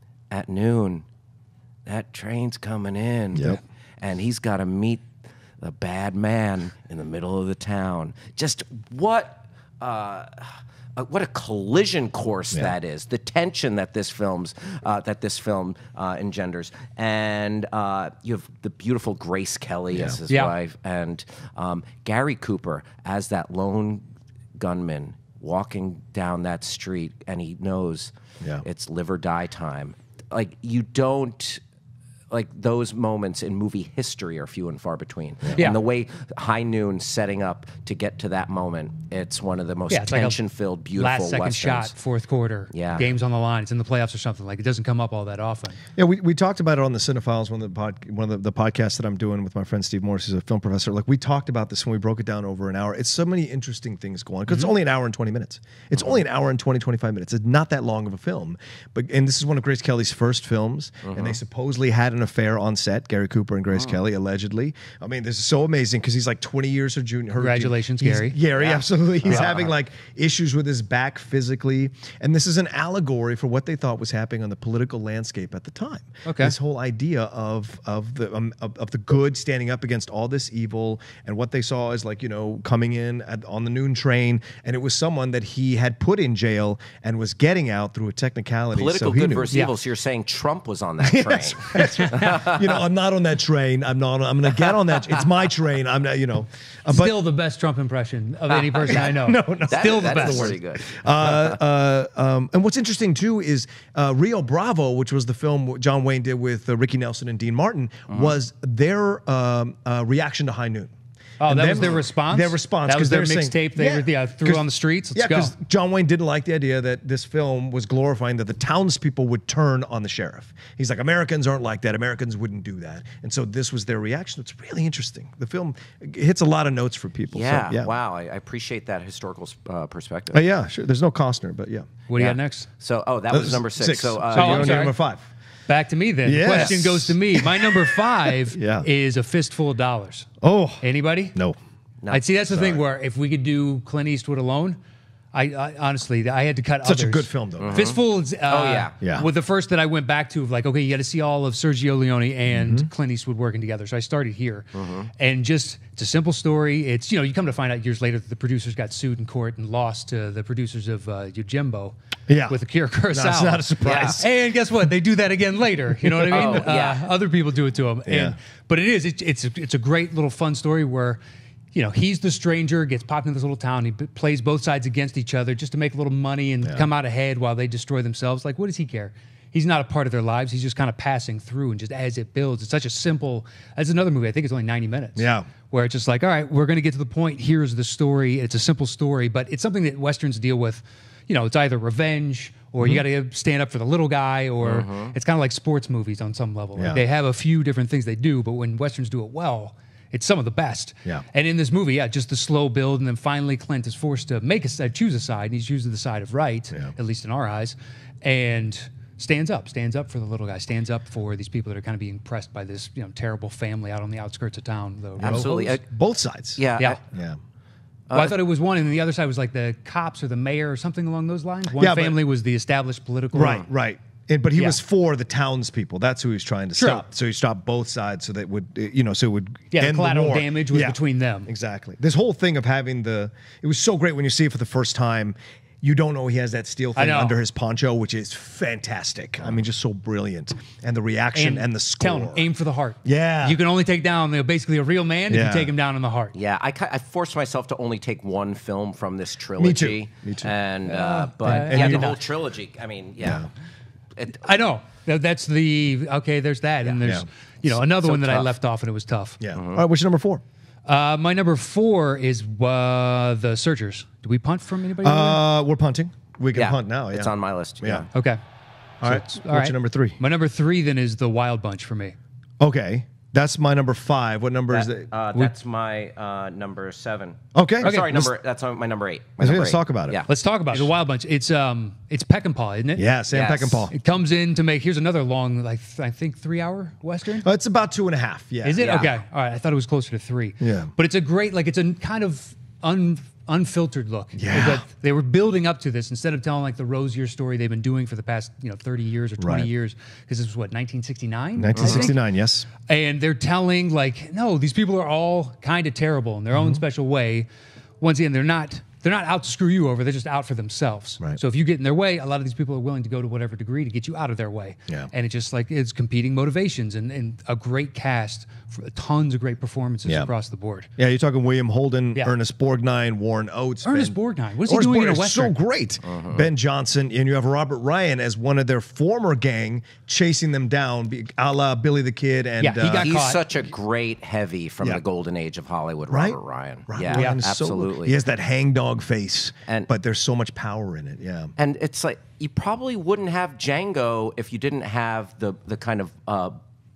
at noon, that train's coming in. Yep. And he's got to meet the bad man in the middle of the town. Just what uh, uh, what a collision course Yeah. that is. The tension that this film's uh, that this film uh, engenders, and uh, you have the beautiful Grace Kelly as his Yeah. wife, and um, Gary Cooper as that lone gunman walking down that street, and he knows Yeah. it's live or die time. Like you don't. Like those moments in movie history are few and far between. Yeah. And the way High Noon setting up to get to that moment, it's one of the most Yeah, it's like a tension-filled, beautiful Last second westerns. shot, fourth quarter. Yeah. Game's on the line. It's in the playoffs or something. Like, it doesn't come up all that often. Yeah, we, we talked about it on the Cinephiles, one of the pod, one of the, the podcasts that I'm doing with my friend Steve Morris, who's a film professor. Like we talked about this when we broke it down over an hour. It's so many interesting things going on because Mm-hmm. it's only an hour and twenty minutes. It's only an hour and twenty, twenty-five minutes. It's not that long of a film. But and this is one of Grace Kelly's first films, and they supposedly had an affair on set. Gary Cooper and Grace Kelly allegedly. I mean, this is so amazing because he's like twenty years her junior. Her Congratulations, he's- Gary. Gary, absolutely. He's having like issues with his back physically, and this is an allegory for what they thought was happening on the political landscape at the time. Okay. This whole idea of of the um, of, of the good standing up against all this evil, and what they saw is like you know coming in at, on the noon train, and it was someone that he had put in jail and was getting out through a technicality. Political so he good knew. versus Yeah. evil. So you're saying Trump was on that train. That's right. You know, I'm not on that train. I'm not. I'm going to get on that. It's my train. I'm not. You know, uh, but Still the best Trump impression of any person I know. No, no. That- Still the that best. is pretty good. uh, uh, um, and what's interesting too is uh, Rio Bravo, which was the film John Wayne did with uh, Ricky Nelson and Dean Martin, Mm-hmm. was their um, uh, reaction to High Noon. Oh, And that them- was their response? Their response. That was 'cause they their were saying- mixtape they were- yeah, threw 'cause- on the streets? Let's yeah, go. because John Wayne didn't like the idea that this film was glorifying that the townspeople would turn on the sheriff. He's like, Americans aren't like that. Americans wouldn't do that. And so this was their reaction. It's really interesting. The film hits a lot of notes for people. Yeah, So, yeah. wow. I, I appreciate that historical uh, perspective. Uh, yeah, sure. There's no Costner, but yeah. What do you Yeah. got next? So, oh, that Uh, was number six. six. So, uh, So Oh, you're I'm on sorry. number five. Back to me then. Yes. The question goes to me. My number five Yeah. is A Fistful of Dollars. Oh, Anybody? no. I'd see that's the thing where if we could do Clint Eastwood alone, I, I honestly I had to cut Such a others. good film, though. Fistful is, uh, Oh, yeah. Yeah. was the first that I went back to of like, okay, you got to see all of Sergio Leone and Mm-hmm. Clint Eastwood working together. So I started here. And just, it's a simple story. It's, you know, you come to find out years later that the producers got sued in court and lost to the producers of uh, Yojimbo Yeah. with Akira Kurosawa. No, it's not a surprise. Yeah. And guess what? They do that again later. You know what I mean? Oh, yeah. uh, other people do it to them. Yeah. And, but it is, it, it's, a, it's a great little fun story where, you know, he's the stranger, gets popped into this little town. He b- plays both sides against each other just to make a little money and come out ahead while they destroy themselves. Like, what does he care? He's not a part of their lives. He's just kind of passing through, and just as it builds, it's such a simple. That's another movie. I think it's only ninety minutes. Yeah. Where it's just like, all right, we're going to get to the point. Here's the story. It's a simple story, but it's something that Westerns deal with. You know, it's either revenge or you got to stand up for the little guy, or it's kind of like sports movies on some level. Like Yeah. they have a few different things they do, but when Westerns do it well, it's some of the best. Yeah. And in this movie, yeah, just the slow build, and then finally Clint is forced to make a side, choose a side, and he's choosing the side of right, Yeah. at least in our eyes, and stands up, stands up for the little guy, stands up for these people that are kind of being pressed by this, you know, terrible family out on the outskirts of town. The Absolutely. Rojos. Uh, Both sides. yeah. Yeah. I- Yeah. Well, I thought it was one, and the other side was like the cops or the mayor or something along those lines. One Yeah, but- family was the established political. Right, right. And, but he Yeah. was for the townspeople. That's who he was trying to True. stop. So he stopped both sides so that it would, uh, you know, so it would Yeah, the end collateral war. damage was between them. Exactly. This whole thing of having the, it was so great when you see it for the first time. You don't know he has that steel I thing know. under his poncho, which is fantastic. I mean, just so brilliant. And the reaction and, the score. Tell him, aim for the heart. Yeah. You can only take down you know, basically a real man if Yeah. you take him down in the heart. Yeah, I, ki- I forced myself to only take one film from this trilogy. Me too. And uh, but and yeah, you- the whole trilogy. I mean, yeah. It, I know. That- That's the okay. There's that, and there's Yeah. you know another So one that I tough. left off, and it was tough. Yeah. All right. What's your number four? Uh, my number four is uh, the Searchers. Do we punt from anybody? over there? Uh, we're punting. We can yeah, punt now. Yeah. it's on my list. Yeah. okay. All right. So- What's all right. your number three? My number three then is the Wild Bunch for me. Okay. That's my number five. What number is That, it? uh, that's my uh, number seven. Okay. Or sorry, Let's- number. That's my number eight. My Let's- number let's eight. talk about it. Yeah. Let's talk about it. The Wild Bunch. It's um, it's Peckinpah, isn't it? Yeah, Sam Yes. Peckinpah. It comes in to make. Here's another long, like th- I think three hour western. Uh, it's about two and a half. Yeah. Is it? Yeah. Okay. All right. I thought it was closer to three. Yeah. But it's a great, like, it's a kind of un, unfiltered look. Yeah. That they were building up to this instead of telling, like, the Rosier story they've been doing for the past, you know, thirty years or twenty Right. years. Because this was what, nineteen sixty-nine? nineteen sixty-nine. Yes. And they're telling, like, no, these people are all kind of terrible in their Mm-hmm. own special way. Once again, they're not. They're not out to screw you over. They're just out for themselves. Right. So if you get in their way, a lot of these people are willing to go to whatever degree to get you out of their way. Yeah. And it just like it's competing motivations and, and a great cast, for tons of great performances Yeah. across the board. Yeah, you're talking William Holden, Yeah. Ernest Borgnine, Warren Oates. Ernest Ben- Borgnine. What is he Ernest doing in a Borgnine is so Western? great. Ben Johnson, and you have Robert Ryan as one of their former gang chasing them down, be- a la Billy the Kid. And Yeah, he got uh, He's caught. such a great heavy from Yeah. the golden age of Hollywood, right? Robert Ryan. Robert yeah, Ryan is so- absolutely. he has that hangdog face, And- but there's so much power in it. Yeah. And it's like you probably wouldn't have Django if you didn't have the the kind of uh,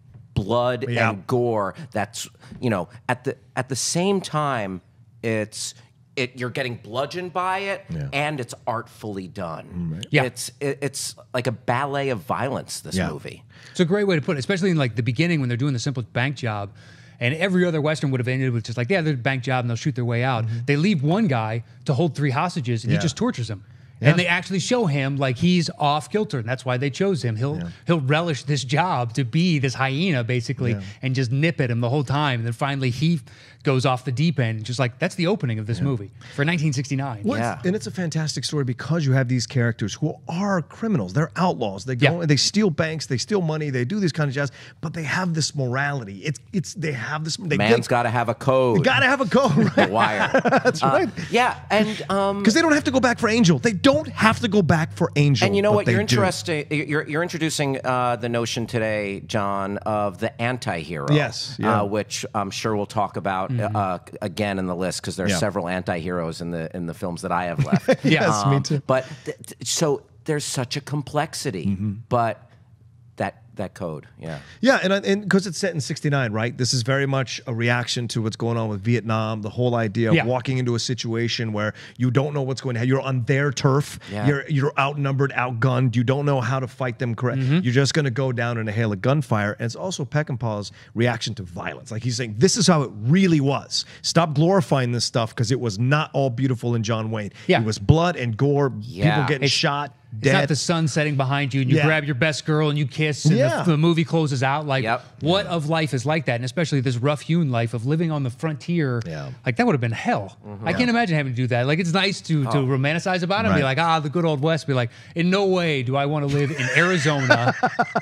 blood Yeah. and gore. That's you know at the at the same time, it's it you're getting bludgeoned by it, Yeah. and it's artfully done. Yeah. it's it, it's like a ballet of violence. This Yeah. movie. It's a great way to put it, especially in like the beginning when they're doing the simple bank job. And every other Western would have ended with just like, yeah, they're a bank job and they'll shoot their way out. They leave one guy to hold three hostages and Yeah. he just tortures them. Yeah. And they actually show him like he's off kilter, and that's why they chose him. He'll he'll relish this job to be this hyena basically, and just nip at him the whole time. And then finally he goes off the deep end. Just like that's the opening of this movie for nineteen sixty-nine. Well, Yeah. it's- and it's a fantastic story because you have these characters who are criminals. They're outlaws. They go Yeah. and they steal banks. They steal money. They do these kind of jobs, but they have this morality. It's it's they have this. They Man's got to have a code. got to have a code, The right? Wire. That's right. Yeah, and um, Because they don't have to go back for Angel. They don't have to go back for Angel. And you know but what? they You're do. interesting. You're you're introducing uh, the notion today, John, of the anti-hero. Yes, yeah. Uh, which I'm sure we'll talk about uh, again in the list because there are Yeah. several anti-heroes in the in the films that I have left. Yes, me too. But th- th- so there's such a complexity, Mm-hmm. but that that code, yeah. Yeah, and and because it's set in sixty-nine, right? This is very much a reaction to what's going on with Vietnam. The whole idea of Yeah. walking into a situation where you don't know what's going to happen. You're on their turf. Yeah. You're you're outnumbered, outgunned. You don't know how to fight them correct. Mm-hmm. You're just going to go down in a hail of gunfire. And it's also Peckinpah's reaction to violence. Like he's saying, this is how it really was. Stop glorifying this stuff because it was not all beautiful in John Wayne. Yeah. It was blood and gore, Yeah. people getting It's- shot, It's dead. not the sun setting behind you and you Yeah. grab your best girl and you kiss and Yeah. the, the movie closes out. Like, Yep. what of life is like that? And especially this rough hewn life of living on the frontier. Yeah. Like, that would have been hell. I can't imagine having to do that. Like, it's nice to, to romanticize about it and be Right. like, ah, the good old West. Be like, in no way do I want to live in Arizona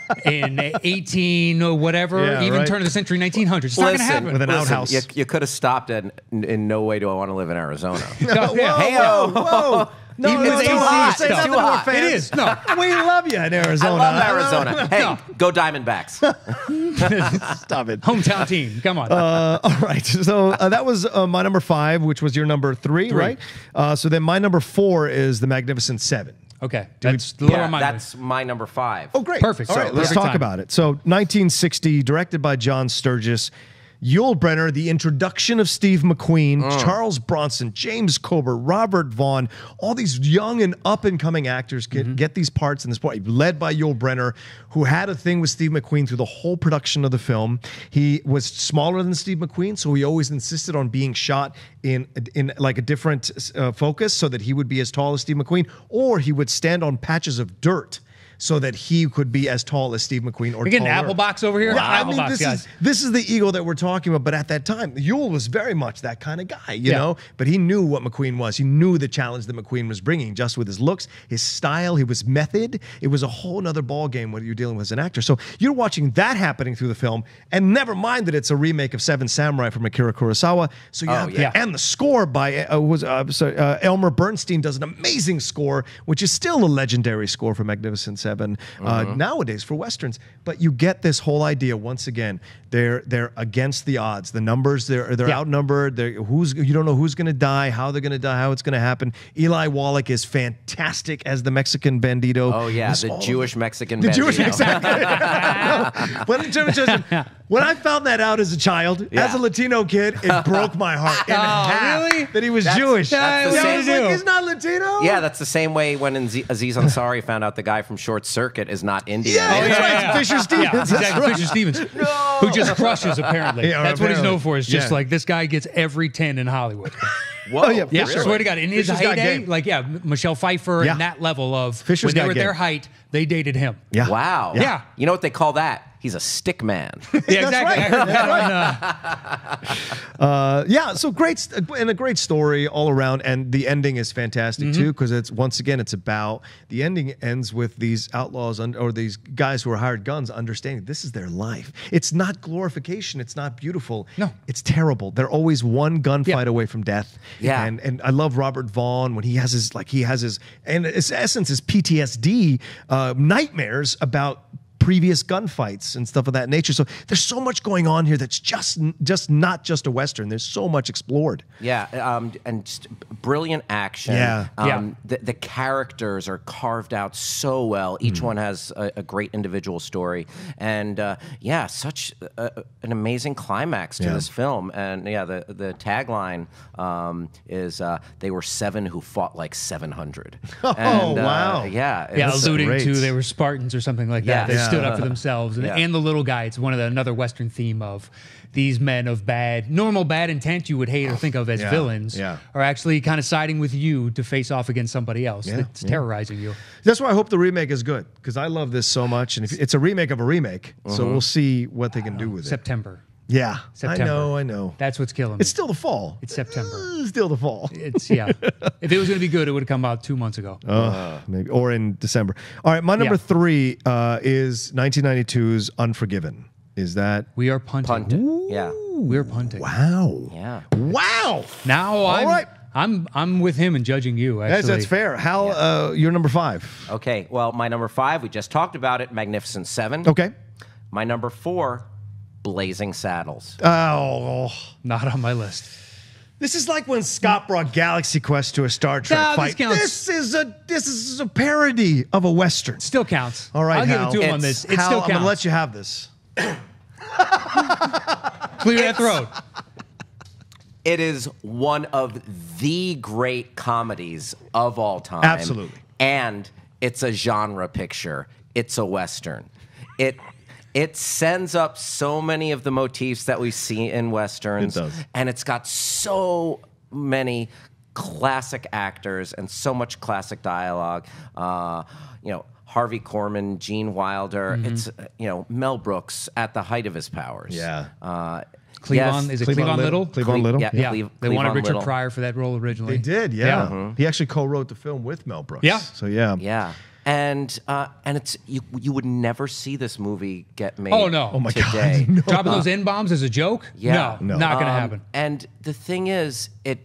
in eighteen or whatever, Yeah, even right. turn of the century, nineteen hundreds. It's not going to Listen, happen. With an listen, outhouse. You, you could have stopped at in, in no way do I want to live in Arizona. No, yeah. Hey, whoa, whoa. No, Even no, with no, A C no, and say stuff. nothing Too to our hot. It fans. is. No. We love you in I Arizona. love Arizona. Hey, No. go Diamondbacks. Stop it. Hometown team. Come on. Uh, all right. So uh, that was uh, my number five, which was your number three, right? Uh, so then my number four is the Magnificent Seven. okay. That's the lower yeah, on my that's my number five. Oh, great. Perfect. All So, right, let's perfect talk time. about it. So nineteen sixty, directed by John Sturges. Yul Brynner, the introduction of Steve McQueen, Charles Bronson, James Coburn, Robert Vaughn, all these young and up-and-coming actors get, get these parts in this part, led by Yul Brynner, who had a thing with Steve McQueen through the whole production of the film. He was smaller than Steve McQueen, so he always insisted on being shot in, in like a different uh, focus so that he would be as tall as Steve McQueen, or he would stand on patches of dirt so that he could be as tall as Steve McQueen or We're getting taller. apple box over here? Yeah, I Apple mean, box, this guys. is this is the ego that we're talking about. But at that time, Yul was very much that kind of guy, you Yeah. know. But he knew what McQueen was. He knew the challenge that McQueen was bringing, just with his looks, his style, he was method. It was a whole nother ball game when you're dealing with as an actor. So you're watching that happening through the film, and never mind that it's a remake of Seven Samurai from Akira Kurosawa. So you Oh, have yeah. and the score by uh, was uh, sorry, uh, Elmer Bernstein does an amazing score, which is still a legendary score for Magnificent Seven. seven uh, nowadays for westerns. But you get this whole idea once again. They're they're against the odds. The numbers they're they're Yeah. outnumbered. They're, who's you don't know who's going to die, how they're going to die, how it's going to happen. Eli Wallach is fantastic as the Mexican bandito. Oh yeah, This- the all- Jewish Mexican. the Jewish, Bandito. exactly. when, just- just- when I found that out as a child, Yeah. as a Latino kid, it broke my heart in Oh, half really? that he was That's- Jewish. that's the yeah, I same- was like, do. he's not Latino. Yeah, that's the same way when Aziz Aziz Ansari found out the guy from Short Circuit is not Indian. Yeah, Oh, that's yeah, right. yeah, yeah. Fisher Stevens. Yeah, That's exactly. right. Fisher Stevens, who just crushes apparently. Yeah, That's what he's apparently. known for. Is just Yeah. like this guy gets every ten in Hollywood. Whoa, Oh, yeah, Yeah, Fisher. swear to God, in his Fisher's got heyday, game. like yeah, M- Michelle Pfeiffer Yeah. and that level of Fisher's when they got were at their game. height, they dated him. Yeah. Wow. Yeah. You know what they call that? He's a stick man. Yeah, That's exactly. right. I heard that on, uh, Uh, yeah, so great st- and a great story all around, and the ending is fantastic Mm-hmm. too because it's once again it's about the ending ends with these outlaws un- or these guys who are hired guns understanding this is their life. It's not glorification. It's not beautiful. No. It's terrible. They're always one gunfight Yeah. away from death. Yeah. and and I love Robert Vaughn when he has his like he has his and his essence is P T S D uh, nightmares about previous gunfights and stuff of that nature. So there's so much going on here that's just just not just a Western. There's so much explored. Yeah, um, and just brilliant action. Yeah. um, Yeah. The, the characters are carved out so well. Each one has a, a great individual story, and uh, yeah, such a, an amazing climax to Yeah. this film. And yeah, the the tagline um, is uh, "They were seven who fought like seven hundred." Oh, and, uh, wow. Yeah, yeah, it's- alluding great. to they were Spartans or something like Yeah. that. They Yeah. stood up for themselves, and, Yeah. and the little guy. It's one of the another Western theme of these men of bad, normal bad intent you would hate or think of as Yeah. villains, Yeah. are actually kind of siding with you to face off against somebody else Yeah. that's Yeah. terrorizing you. That's why I hope the remake is good because I love this so much, and if, it's a remake of a remake. So we'll see what they can do with it. September. Yeah, September. I know, I know. That's what's killing me. It's still the fall. It's September. Uh, still the fall. It's yeah. If it was going to be good, it would have come out two months ago. Uh, maybe or in December. All right, my number Yeah. three uh, is nineteen ninety-two's Unforgiven. Is that we are punting. punted. Yeah, We're punting. wow? yeah. Wow. Now I'm right. I'm I'm with him and judging you. Actually, That's, that's fair. Hal, uh, you're number five. Okay, well, my number five, we just talked about it, Magnificent Seven. Okay. My number four, Blazing Saddles. Oh, Not on my list. this is like when Scott brought Galaxy Quest to a Star Trek No, this fight. counts. This is a this is a parody of a Western. Still counts. All right, I'll Hal. give it to him on It's- this. It Hal, still I'm gonna counts. let you have this. Clear that throat. It is one of the great comedies of all time. Absolutely. And it's a genre picture. It's a Western. It it sends up so many of the motifs that we see in Westerns. It does. And it's got so many classic actors and so much classic dialogue. Uh, you know, Harvey Korman, Gene Wilder. Mm-hmm. It's, uh, you know, Mel Brooks at the height of his powers. Yeah. Uh, Cleavon, yes. is it Cleavon Cleavon Little? Little? Cleavon Cle- Little? Yeah, Yeah, Cleve- they wanted Cleavon Richard Little. Pryor for that role originally. They did, yeah. Yeah. He actually co-wrote the film with Mel Brooks. Yeah. So yeah. Yeah, and uh, and it's you you would never see this movie get made. Oh, no. Oh, my God. today. No. Dropping those N bombs as a joke? Yeah. No, No. not going to Um, happen. And the thing is, it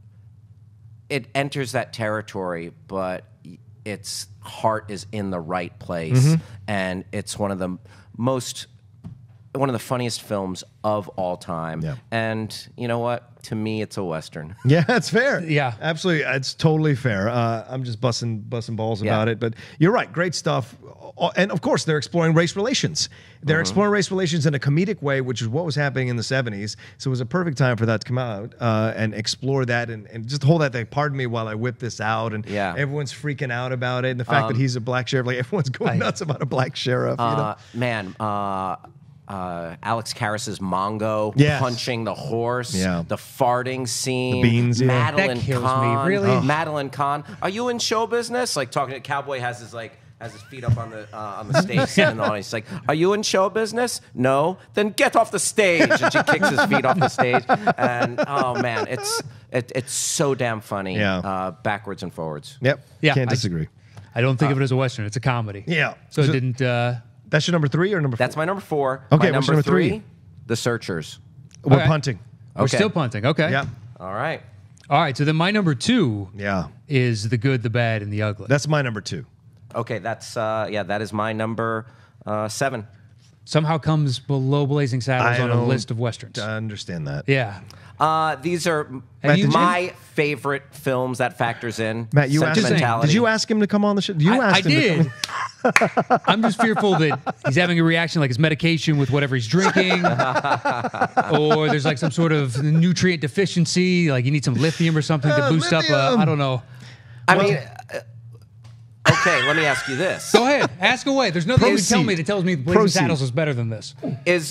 it enters that territory, but its heart is in the right place, Mm-hmm. and it's one of the most one of the funniest films of all time. Yeah. And you know what? To me, it's a Western. Yeah, that's fair. Yeah. absolutely. It's totally fair. Uh, I'm just busting busting balls Yeah. about it, but you're right. Great stuff. Uh, And of course, they're exploring race relations. They're exploring race relations in a comedic way, which is what was happening in the seventies. So it was a perfect time for that to come out uh, and explore that and, and just hold that thing. Pardon me while I whip this out. And Yeah. everyone's freaking out about it. And the fact that he's a black sheriff, like everyone's going I- nuts about a black sheriff. you know? Uh, man, uh, uh, Alex Karras's Mongo Yes. punching the horse, Yeah. the farting scene, The beans, yeah. Madeline That kills me, Kahn, really? Oh. Madeline Kahn. Are you in show business? Like talking to Cowboy has his like has his feet up on the uh, on the stage sitting on. He's like, "Are you in show business? No, then get off the stage." And she kicks his feet off the stage. And oh man, it's it, it's so damn funny. Yeah. uh, backwards and forwards. Yep. Yeah, Can't I- disagree. I don't think of it as a Western. It's a comedy. Yeah. So it So- didn't. Uh, That's your number three or number four? That's my number four. Okay, my what's number number three? three, The Searchers. We're Okay. punting. We're Okay. still punting. Okay. Yeah. All right. All right. So then my number two Yeah. is the good, the bad, and the ugly. That's my number two. Okay, that's uh, yeah, that is my number uh, seven. Somehow comes below Blazing Saddles I on a don't list of westerns. I understand that. Yeah. Uh, these are Have you- my favorite films that factors in. Matt, you asked, sentimentality. did you ask him to come on the show? You I, asked I him to did. come. I'm just fearful that he's having a reaction like his medication with whatever he's drinking, or there's like some sort of nutrient deficiency, like you need some lithium or something to Uh, boost up. lithium. Uh, I don't know. I mean, uh, okay, let me ask you this: Go ahead, ask away. There's nothing you can tell Proceed. me that tells me Blazing Proceed. Saddles is better than this. Is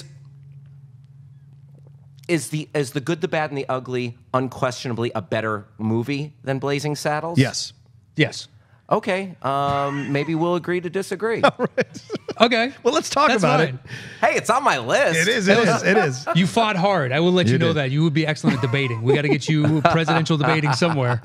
is the is the Good, the Bad, and the Ugly unquestionably a better movie than Blazing Saddles? Yes. Yes. Okay, um, maybe we'll agree to disagree. Okay. Well, let's talk That's about fine. Hey, it's on my list. it. It is. It is. It is. You fought hard. I will let you, You know did. that. You would be excellent at debating. We got to get you presidential debating somewhere.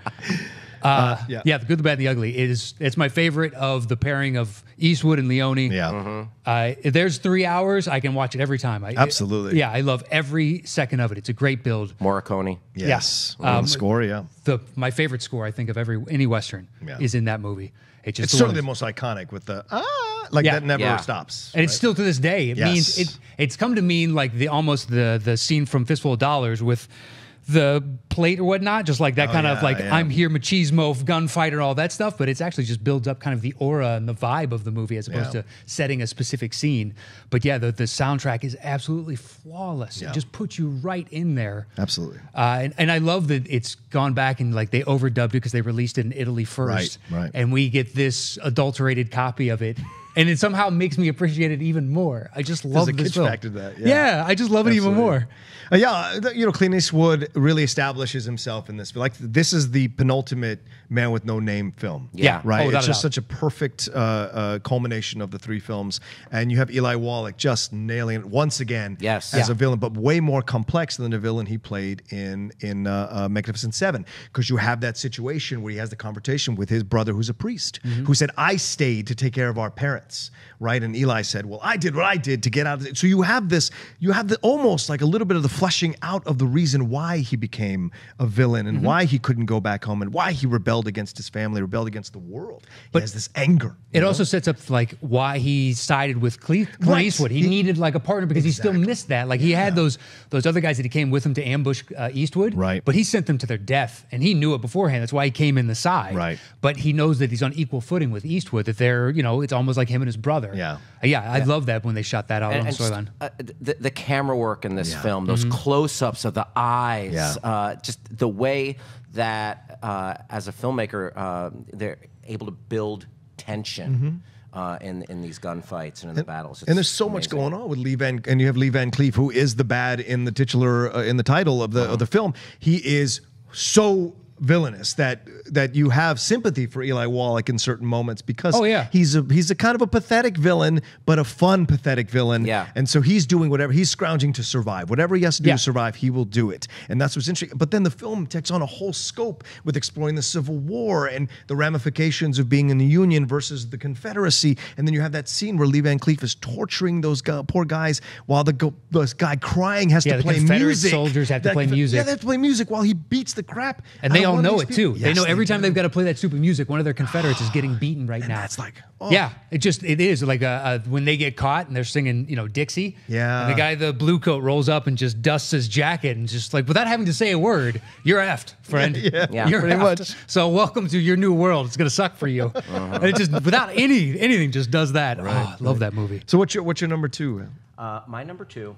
Uh, yeah. yeah. The Good, the Bad, and the Ugly is it's my favorite of the pairing of Eastwood and Leone. Yeah. Uh, if there's three hours, I can watch it every time. I, Absolutely. yeah, I love every second of it. It's a great build. Morricone. Yes. Yeah. On Um, the score. Yeah. The my favorite score I think of every any western Yeah. is in that movie. It's just It's the certainly the one- most iconic with the ah, like Yeah. that never Yeah. stops. And it's still to this day. It Yes. means it. It's come to mean like the almost the the scene from Fistful of Dollars with the plate or whatnot, just like that Oh, kind of yeah, like yeah. I'm here machismo, gunfighter, all that stuff. But it's actually just builds up kind of the aura and the vibe of the movie as opposed Yeah. to setting a specific scene. But yeah, the the soundtrack is absolutely flawless. Yeah. It just puts you right in there. Absolutely. Uh, and, and I love that it's gone back and like they overdubbed it because they released it in Italy first. Right, right. And we get this adulterated copy of it. And it somehow makes me appreciate it even more. I just love a this kitsch film. factor to that, yeah. I just love it even Absolutely. more. Uh, yeah, th- you know, Clint Eastwood really establishes himself in this. Like, this is the penultimate Man with No Name film. Yeah. right. Oh, without it's a just doubt. such a perfect uh, uh, culmination of the three films, and you have Eli Wallach just nailing it once again. Yes. as Yeah. a villain, but way more complex than the villain he played in in uh, uh, Magnificent Seven, because you have that situation where he has the confrontation with his brother, who's a priest, Mm-hmm. who said, "I stayed to take care of our parents." Right, and Eli said, "Well, I did what I did to get out of it." So you have this, you have the almost like a little bit of the fleshing out of the reason why he became a villain and Mm-hmm. why he couldn't go back home and why he rebelled against his family, rebelled against the world. But he has this anger. It also sets up like why he sided with Cle- Clint Right. Eastwood. He, He- needed like a partner because he still Exactly. missed that. Like he had those those other guys that he came with him to ambush uh, Eastwood. Right. But he sent them to their death, and he knew it beforehand. That's why he came in the side. Right. But he knows that he's on equal footing with Eastwood. That they're you know it's almost like him and his brother. Yeah. Uh, yeah. I love that when they shot that out And, on and just, Storyline. uh, the, the camera work in this Yeah. film, those close-ups of the eyes, Yeah. uh, just the way that uh, as a filmmaker uh, they're able to build tension uh, in in these gunfights and in the battles. And there's so much amazing. going on with Lee Van, and you have Lee Van Cleef, who is the bad in the titular uh, in the title of the of the film. He is so villainous that that you have sympathy for Eli Wallach in certain moments because Oh, yeah. he's a he's a kind of a pathetic villain, but a fun pathetic villain. Yeah. And so he's doing whatever he's scrounging to survive. Whatever he has to do Yeah. to survive, he will do it. And that's what's interesting. But then the film takes on a whole scope with exploring the Civil War and the ramifications of being in the Union versus the Confederacy. And then you have that scene where Lee Van Cleef is torturing those gu- poor guys while the go- this guy crying has Yeah, to the play Confederate music. soldiers have to That- play music. Yeah, they have to play music while he beats the crap. And out they of all one of know these it too. people. they Yes, know every time do. they've got to play that stupid music, one of their Confederates is getting beaten right now. That's like, oh. Yeah, it just it is like a, a, when they get caught and they're singing, you know, Dixie. Yeah. And the guy, in the blue coat, rolls up and just dusts his jacket and just like without having to say a word, you're effed, friend. Yeah, yeah, you're pretty effed. much. So welcome to your new world. It's gonna suck for you. And it just without any anything just does that. oh, I love that movie. So what's your what's your number two? Uh, my number two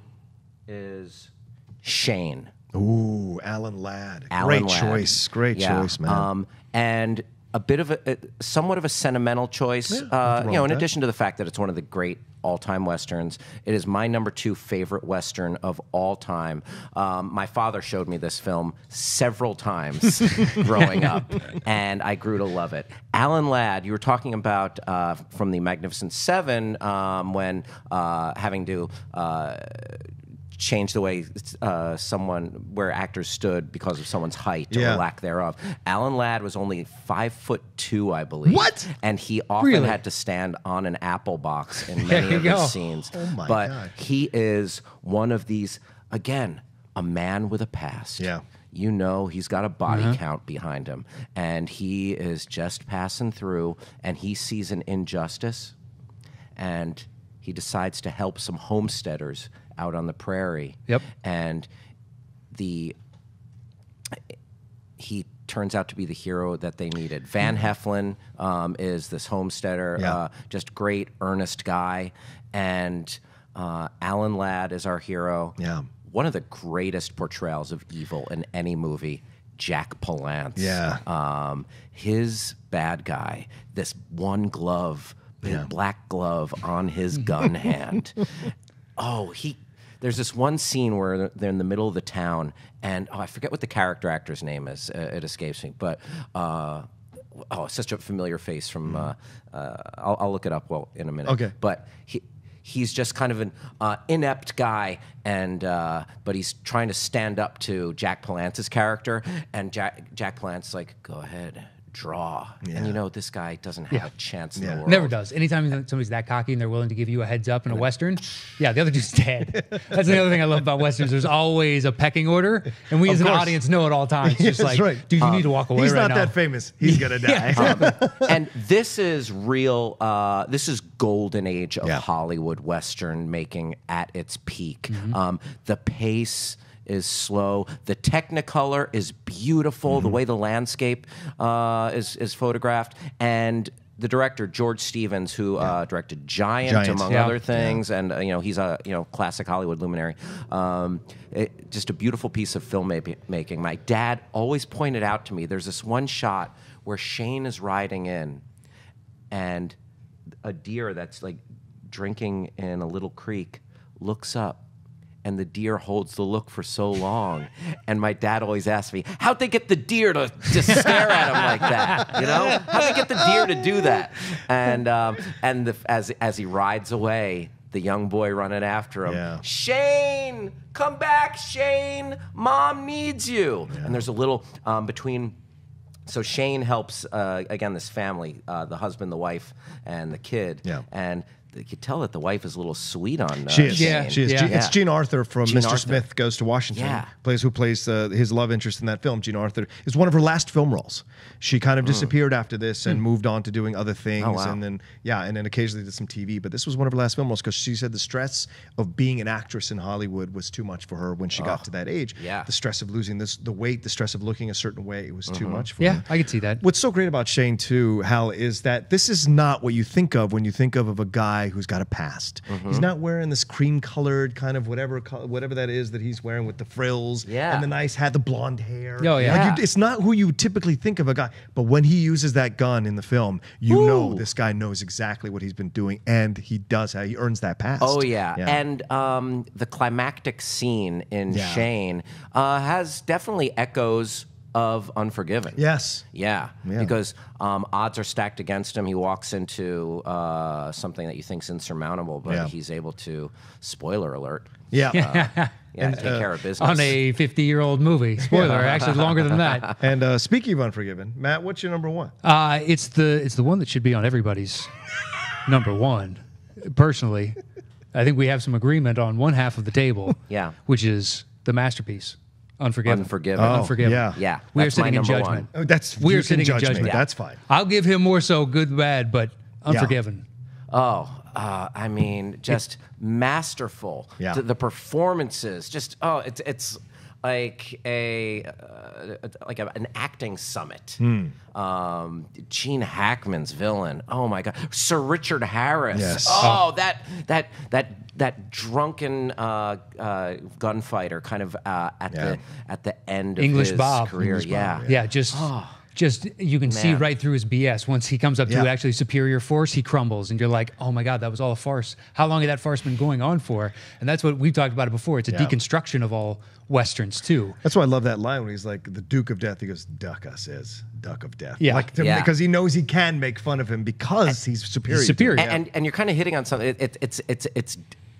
is Shane. Ooh, Alan Ladd. Alan Great Ladd. choice. Great Yeah, choice, man. Um, and a bit of a, a somewhat of a sentimental choice. nothing uh, wrong you know, in with that. addition to the fact that it's one of the great all-time westerns, it is my number two favorite western of all time. Um, my father showed me this film several times growing up, and I grew to love it. Alan Ladd, you were talking about uh, from the Magnificent Seven um, when uh, having to. Uh, change the way uh, someone where actors stood because of someone's height Yeah. or lack thereof. Alan Ladd was only five foot two, I believe. What? And he often Really? had to stand on an apple box in There many you of go. his scenes. Oh my but God. he is one of these again. a man with a past. Yeah. You know he's got a body count behind him, and he is just passing through, and he sees an injustice, and he decides to help some homesteaders out on the prairie. Yep. And the he turns out to be the hero that they needed. Van Heflin um, is this homesteader, Yeah. uh, just great, earnest guy, and uh, Alan Ladd is our hero. Yeah. One of the greatest portrayals of evil in any movie, Jack Palance. Yeah. Um, his bad guy, this one glove, Yeah. black glove on his gun hand. Oh, he. There's this one scene where they're in the middle of the town, and oh, I forget what the character actor's name is. Uh, it escapes me, but uh, oh, it's such a familiar face from. Uh, uh, I'll, I'll look it up well in a minute. Okay. But he. He's just kind of an uh, inept guy, and uh, but he's trying to stand up to Jack Palance's character, and Jack Jack Palance's like, "Go ahead, draw." And you know this guy doesn't have Yeah. a chance in Yeah. the world. Never does. Anytime somebody's that cocky and they're willing to give you a heads up in a Western, yeah, the other dude's dead. That's the other thing I love about Westerns. There's always a pecking order, and we Of as an course. audience know at all times. Yeah, just like, that's right. dude, you need to walk away He's right not now. that famous. He's gonna die. Yeah. And this is real. Uh, this is golden age of Yeah. Hollywood Western making at its peak. Mm-hmm. Um, the pace is slow. The Technicolor is beautiful. Mm-hmm. The way the landscape uh, is is photographed, and the director George Stevens, who uh, directed Giant, Giant. among Yeah. other things, and uh, you know he's a you know classic Hollywood luminary. Um, it, just a beautiful piece of filmmaking. My dad always pointed out to me. There's this one shot where Shane is riding in, and a deer that's like drinking in a little creek looks up, and the deer holds the look for so long. And my dad always asked me, how'd they get the deer to just stare at him like that? You know, how'd they get the deer to do that? And um, and the, as as he rides away, the young boy running after him, Yeah. Shane, come back, Shane, Mom needs you. And there's a little um, between. So Shane helps, uh, again, this family, uh, the husband, the wife, and the kid. Yeah. And you could tell that the wife is a little sweet on uh, She is. Yeah. She is. Yeah. Gene- It's Yeah. Gene Arthur from Gene Mister Arthur. Smith Goes to Washington. Yeah. Plays who plays uh, his love interest in that film. Gene Arthur is one of her last film roles. She kind of disappeared after this and moved on to doing other things. Oh, wow. And then yeah, and then occasionally did some T V. But this was one of her last film roles because she said the stress of being an actress in Hollywood was too much for her when she got to that age. Yeah. The stress of losing this, the weight, the stress of looking a certain way, it was too much for Yeah, her. I could see that. What's so great about Shane too, Hal, is that this is not what you think of when you think of of a guy who's got a past. He's not wearing this cream-colored kind of whatever co- whatever that is that he's wearing with the frills Yeah. and the nice hat, the blonde hair. Oh, yeah. Like you, it's not who you typically think of a guy. But when he uses that gun in the film, you know Ooh. this guy knows exactly what he's been doing, and he does. He earns that past. Oh, yeah. And um, the climactic scene in Yeah. Shane uh, has definitely echoes of Unforgiven. yes. Yeah, Yeah. because um, odds are stacked against him. He walks into uh, something that you think's insurmountable, but Yeah. he's able to, spoiler alert, Yeah. yeah, take care of business. On a fifty-year-old movie. Spoiler, actually longer than that. And uh, speaking of Unforgiven, Matt, what's your number one? Uh, it's the it's the one that should be on everybody's number one. Personally, I think we have some agreement on one half of the table. Yeah. which is the masterpiece, Unforgiven. Unforgiven. Oh, Unforgiven. yeah. Yeah, we are that's my sitting in number judgment. one. Oh, that's We you are can sitting in judge me. judgment. That's fine. I'll give him more so good, bad, but Unforgiven. Oh, uh, I mean, just masterful. Yeah. The, the performances, just oh, it's it's like a uh, like a, an acting summit. Hmm. Um, Gene Hackman's villain. Oh my God, Sir Richard Harris. Yes. Oh, that that that that drunken uh, uh, gunfighter, kind of uh, at Yeah. the at the end of English his Bob. career. English Bob, yeah. Yeah, just just you can see Man. right through his B S. Once he comes up Yeah. to actually superior force, he crumbles, and you're like, oh my God, that was all a farce. How long had that farce been going on for? And that's what we've talked about it before. It's a Yeah. deconstruction of all westerns too. That's why I love that line when he's like, the Duke of Death. He goes, Duck us is Duck of Death. Yeah. Like, to- Yeah. because he knows he can make fun of him because he's superior. He's to him. superior. And, and and you're kind of hitting on something. It, it, it's it's it's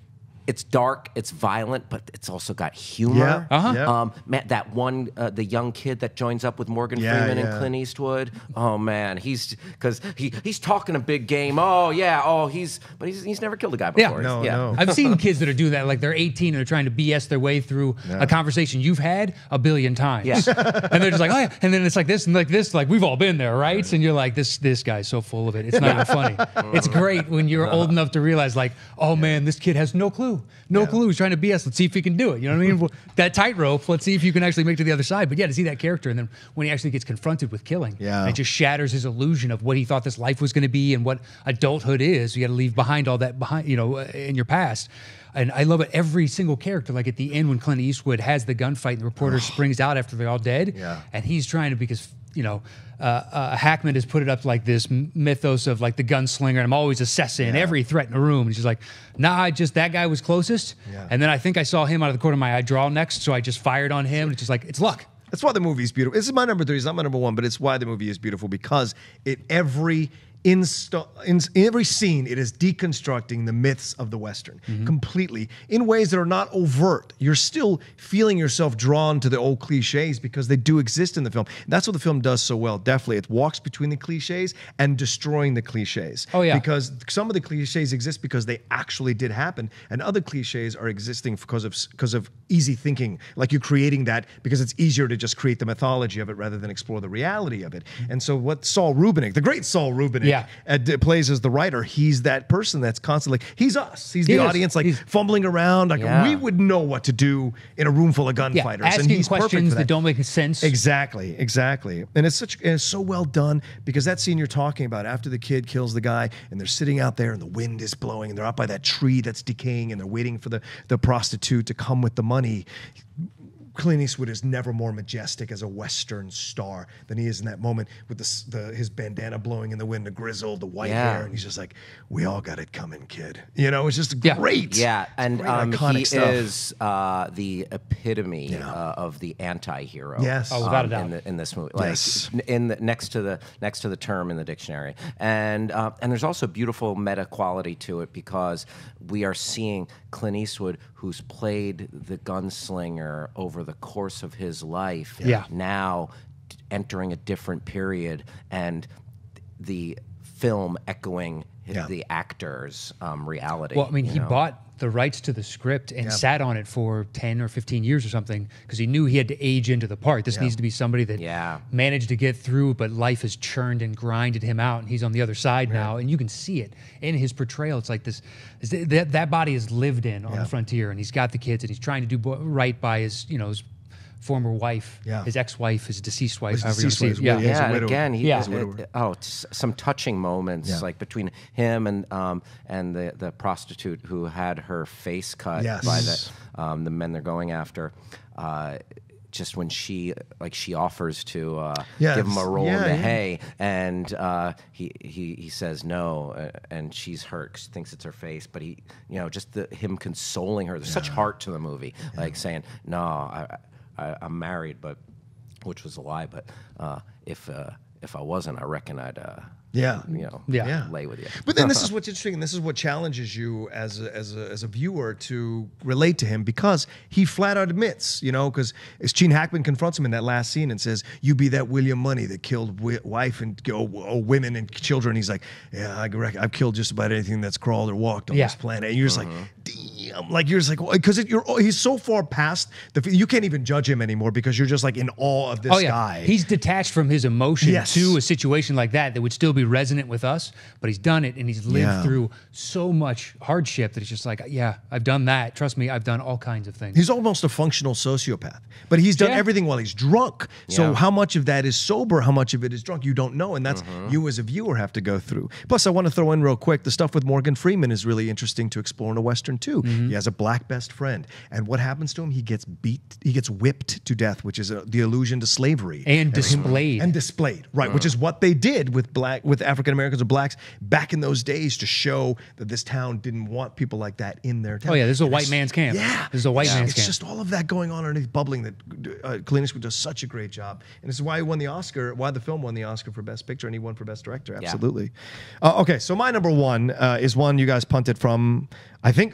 it's dark, it's violent, but it's also got humor. Yeah, uh-huh. yeah. Um, man, that one, uh, the young kid that joins up with Morgan Yeah, Freeman yeah. and Clint Eastwood. Oh man, he's because he he's talking a big game. Oh yeah, oh he's but he's he's never killed a guy Yeah. before. No, yeah. no. I've seen kids that are doing that, like they're eighteen and they're trying to B S their way through a conversation you've had a billion times. Yeah. And they're just like, oh yeah. And then it's like this and like this, like we've all been there, right? And you're like, this this guy's so full of it. It's not even funny. It's great when you're old enough to realize, like, oh man, this kid has no clue. No Yeah. clue. He's trying to B S. Let's see if he can do it. You know what I mean? Well, that tightrope, let's see if you can actually make it to the other side. But yeah, to see that character, and then when he actually gets confronted with killing, Yeah. and it just shatters his illusion of what he thought this life was going to be and what adulthood is. You got to leave behind all that behind, you know, in your past. And I love it. Every single character, like at the end when Clint Eastwood has the gunfight and the reporter springs out after they're all dead, Yeah. and he's trying to, because you know, uh, uh, Hackman has put it up like this mythos of like the gunslinger, and I'm always assessing Yeah. every threat in the room. And she's like, nah, I just, that guy was closest. Yeah. And then I think I saw him out of the corner of my eye draw next, so I just fired on him. And it's just like, it's luck. That's why the movie is beautiful. This is my number three. It's not my number one, but it's why the movie is beautiful because it every insta- in every scene it is deconstructing the myths of the Western completely in ways that are not overt. You're still feeling yourself drawn to the old cliches because they do exist in the film. That's what the film does so well. Definitely, it walks between the cliches and destroying the cliches. Oh, yeah. Because some of the cliches exist because they actually did happen, and other cliches are existing because of because of easy thinking. Like you're creating that because it's easier to just create the mythology of it rather than explore the reality of it. And so, what Saul Rubinek, the great Saul Rubinek, Yeah. uh, d- plays as the writer, he's that person that's constantly he's us. He's He the is. audience, like He's- fumbling around. Like Yeah. we would know what to do in a room full of Yeah, gunfighters, asking and he's perfect questions for that. don't make sense. Exactly, exactly. And it's such and it's so well done because that scene you're talking about after the kid kills the guy and they're sitting out there and the wind is blowing and they're out by that tree that's decaying and they're waiting for the, the prostitute to come with the money. Clint Eastwood is never more majestic as a Western star than he is in that moment with the, s- the his bandana blowing in the wind, the grizzled, the white Yeah. hair, and he's just like, "We all got it coming, kid." You know, it's just Yeah. great. Yeah, and Great, um, iconic he stuff. is uh, the epitome Yeah. uh, of the anti-hero. Yes. Oh, without a um, doubt. In, the, in this movie, like Yes. n- in the, next to the next to the term in the dictionary, and uh, and there's also beautiful meta quality to it because we are seeing Clint Eastwood, who's played the gunslinger over the course of his life, Yeah. now t- entering a different period, and the film echoing Yeah. the actor's um, reality. Well, I mean, you he know? bought the rights to the script and Yeah. sat on it for ten or fifteen years or something because he knew he had to age into the part. This Yeah. needs to be somebody that Yeah. managed to get through, but life has churned and grinded him out, and he's on the other side now. And you can see it in his portrayal. It's like this, is th- that, that body is lived in on Yeah. the frontier, and he's got the kids, and he's trying to do bo- right by his, you know, his former wife, Yeah. his ex-wife, his deceased wife. His however you wanna deceased say it. wife, Yeah. William. He's a Yeah, and widower. again, he, Yeah. it- He's a widower. it- oh, it's some touching moments Yeah. like between him and um and the the prostitute who had her face cut Yes. by the um the men they're going after. Uh, just when she like she offers to uh, Yeah, give him a it's- roll yeah, in the yeah. hay, and uh, he he he says no, uh, and she's hurt 'cause she thinks it's her face, but he you know just the, him consoling her. There's such heart to the movie, like saying no, I, I I'm married, but which was a lie, but uh, if uh, if I wasn't, I reckon I'd uh, Yeah. you know Yeah. Yeah. lay with you. But then this is what's interesting, and this is what challenges you as a, as a, as a viewer to relate to him because he flat out admits, you know, because as Gene Hackman confronts him in that last scene and says, "You be that William Money that killed wi- wife and oh, oh, women and children." He's like, "Yeah, I reckon I've killed just about anything that's crawled or walked on Yeah. this planet." And you're just like, "Damn!" Like you're just like, because you're he's so far past the you can't even judge him anymore because you're just like in awe of this Oh yeah, guy. he's detached from his emotion Yes. to a situation like that that would still be resonant with us, but he's done it and he's lived Yeah. through so much hardship that it's just like, yeah, I've done that. Trust me, I've done all kinds of things. He's almost a functional sociopath, but he's done Yeah. everything while he's drunk. So Yeah. how much of that is sober? How much of it is drunk? You don't know, and that's you as a viewer have to go through. Plus, I want to throw in real quick the stuff with Morgan Freeman is really interesting to explore in a Western too. He has a black best friend, and what happens to him? He gets beat. He gets whipped to death, which is a, the allusion to slavery And displayed. and displayed, right? Which is what they did with black with African Americans or blacks back in those days to show that this town didn't want people like that in their town. Oh, yeah, this is a And white it's- man's camp. Yeah, This is a white it's- man's it's camp. just all of that going on underneath bubbling that uh, Clint Eastwood does such a great job, and this is why he won the Oscar. Why the film won the Oscar for Best Picture, and he won for Best Director. Absolutely. Uh, okay, so my number one uh, is one you guys punted from. I think all of you punted.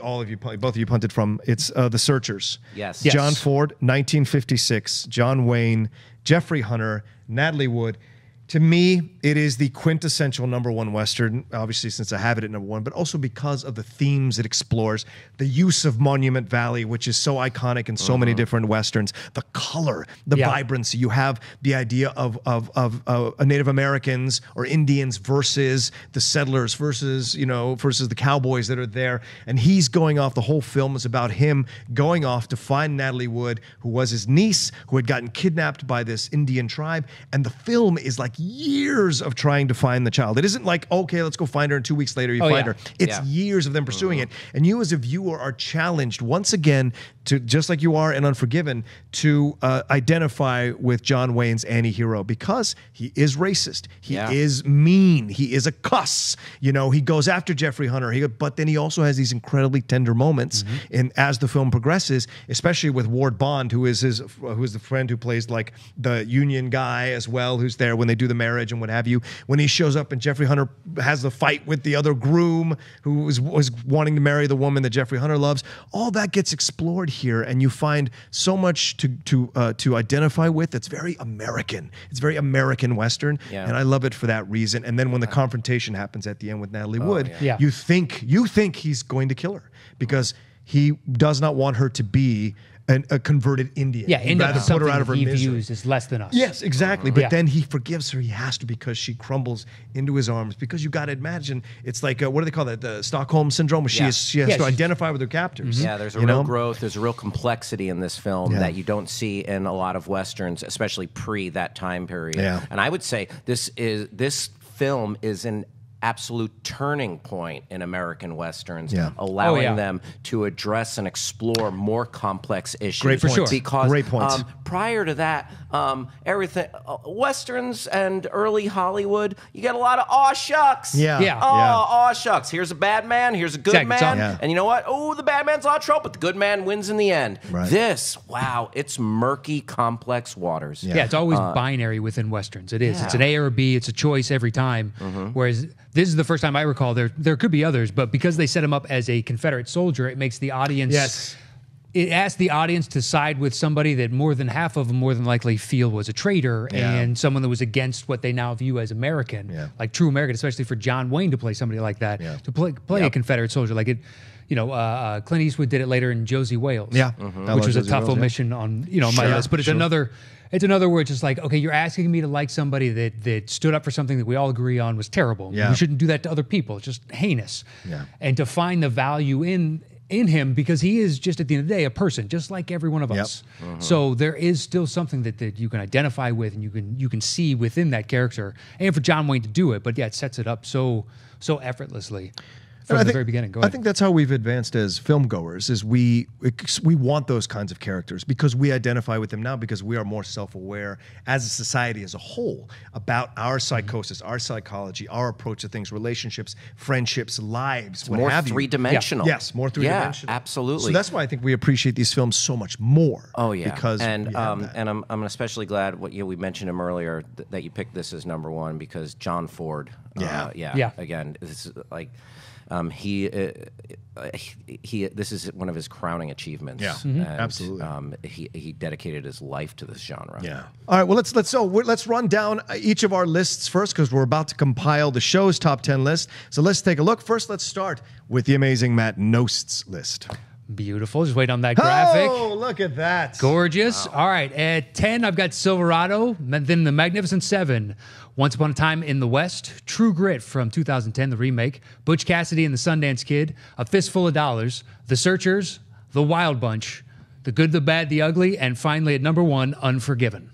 both of you punted from. It's uh, The Searchers. Yes. Yes. John Ford, nineteen fifty-six. John Wayne, Jeffrey Hunter, Natalie Wood. To me, it is the quintessential number one Western, obviously since I have it at number one, but also because of the themes it explores, the use of Monument Valley, which is so iconic in so many different Westerns, the color, the Yeah. vibrancy. You have the idea of, of, of uh, Native Americans or Indians versus the settlers versus, you know, versus the cowboys that are there. And he's going off, the whole film is about him going off to find Natalie Wood, who was his niece, who had gotten kidnapped by this Indian tribe. And the film is like years of trying to find the child. It isn't like, okay, let's go find her, and two weeks later you Oh, find yeah. her. It's Yeah. years of them pursuing it. And you as a viewer are challenged once again to, just like you are in Unforgiven, to uh, identify with John Wayne's anti-hero because he is racist. He Yeah. is mean. He is a cuss. You know, he goes after Jeffrey Hunter. He, but then he also has these incredibly tender moments in as the film progresses, especially with Ward Bond, who is his, who is the friend who plays like the Union guy as well, who's there when they do the marriage and what have you. When he shows up and Jeffrey Hunter has the fight with the other groom who was, was wanting to marry the woman that Jeffrey Hunter loves, all that gets explored here, and you find so much to to uh, to identify with. It's very American. It's very American Western, Yeah. and I love it for that reason. And then when the confrontation happens at the end with Natalie Wood, yeah. Yeah. you think you think he's going to kill her because he does not want her to be an, a converted Indian. Yeah, He'd end up rather with put her something out of that her he misery. views as less than us. Yes, exactly. But Yeah. then he forgives her. He has to because she crumbles into his arms. Because you got to imagine, it's like uh, what do they call that? The Stockholm syndrome. Where she Yeah. is, she has Yeah, to she's- identify with her captors. Yeah, there's a you real know? growth. There's a real complexity in this film Yeah. that you don't see in a lot of westerns, especially pre that time period. Yeah. And I would say this is this film is an absolute turning point in American westerns, Yeah. allowing Oh, yeah. them to address and explore more complex issues. Great point. For sure. Because Great point. Um, prior to that, um, everything uh, westerns and early Hollywood, you get a lot of aw shucks. Yeah. Yeah. Oh, Yeah. aw shucks. Here's a bad man. Here's a good Exactly. It's all- man. Yeah. And you know what? Oh, the bad man's a lot of trouble, but the good man wins in the end. Right. This, wow, it's murky, complex waters. Yeah, it's always binary within westerns. It is. It's an yeah. A or a B. It's a choice every time. Whereas this is the first time I recall there. There could be others, but because they set him up as a Confederate soldier, it makes the audience. Yes. It asks the audience to side with somebody that more than half of them more than likely feel was a traitor Yeah. and someone that was against what they now view as American, Yeah. like true American, especially for John Wayne to play somebody like that, Yeah. to play play a Yep. Confederate soldier like it. You know, uh, uh, Clint Eastwood did it later in Josie Wales, Yeah. which Mhm. I love was a Josie tough Wales, yeah. omission on you know my Sure, list. But it's sure. another, it's another where it's just like, okay, you're asking me to like somebody that that stood up for something that we all agree on was terrible. Yeah. We shouldn't do that to other people. It's just heinous. Yeah. And to find the value in in him because he is just at the end of the day a person, just like every one of Yep. us. So there is still something that, that you can identify with and you can you can see within that character. And for John Wayne to do it, but yeah, it sets it up so so effortlessly from I the think- very beginning. Go I ahead. think that's how we've advanced as film goers. Is we we want those kinds of characters because we identify with them now because we are more self-aware as a society as a whole about our psychosis, our psychology, our approach to things, relationships, friendships, lives, what More have you. three-dimensional. Yes, more three-dimensional. Yeah, absolutely. So that's why I think we appreciate these films so much more. Oh yeah, because and we have um, that. and I'm I'm especially glad what you know, we mentioned him earlier th- that you picked this as number one because John Ford. Yeah. uh, yeah, Yeah. Again, this is like. Um, he, uh, uh, he, he, this is one of his crowning achievements. Yeah. Mm-hmm. Mhm. And, Absolutely. Um, he he dedicated his life to this genre. Yeah. All right. Well, let's let's so we're, let's run down each of our lists first because we're about to compile the show's top ten list. So let's take a look. First, let's start with the amazing Matt Nost's list. Beautiful. Just wait on that graphic. Oh, look at that! Gorgeous. All right. At ten, I've got Silverado, and then The Magnificent Seven, Once Upon a Time in the West, True Grit from two thousand ten, the remake, Butch Cassidy and the Sundance Kid, A Fistful of Dollars, The Searchers, The Wild Bunch, The Good, the Bad, the Ugly, and finally at number one, Unforgiven.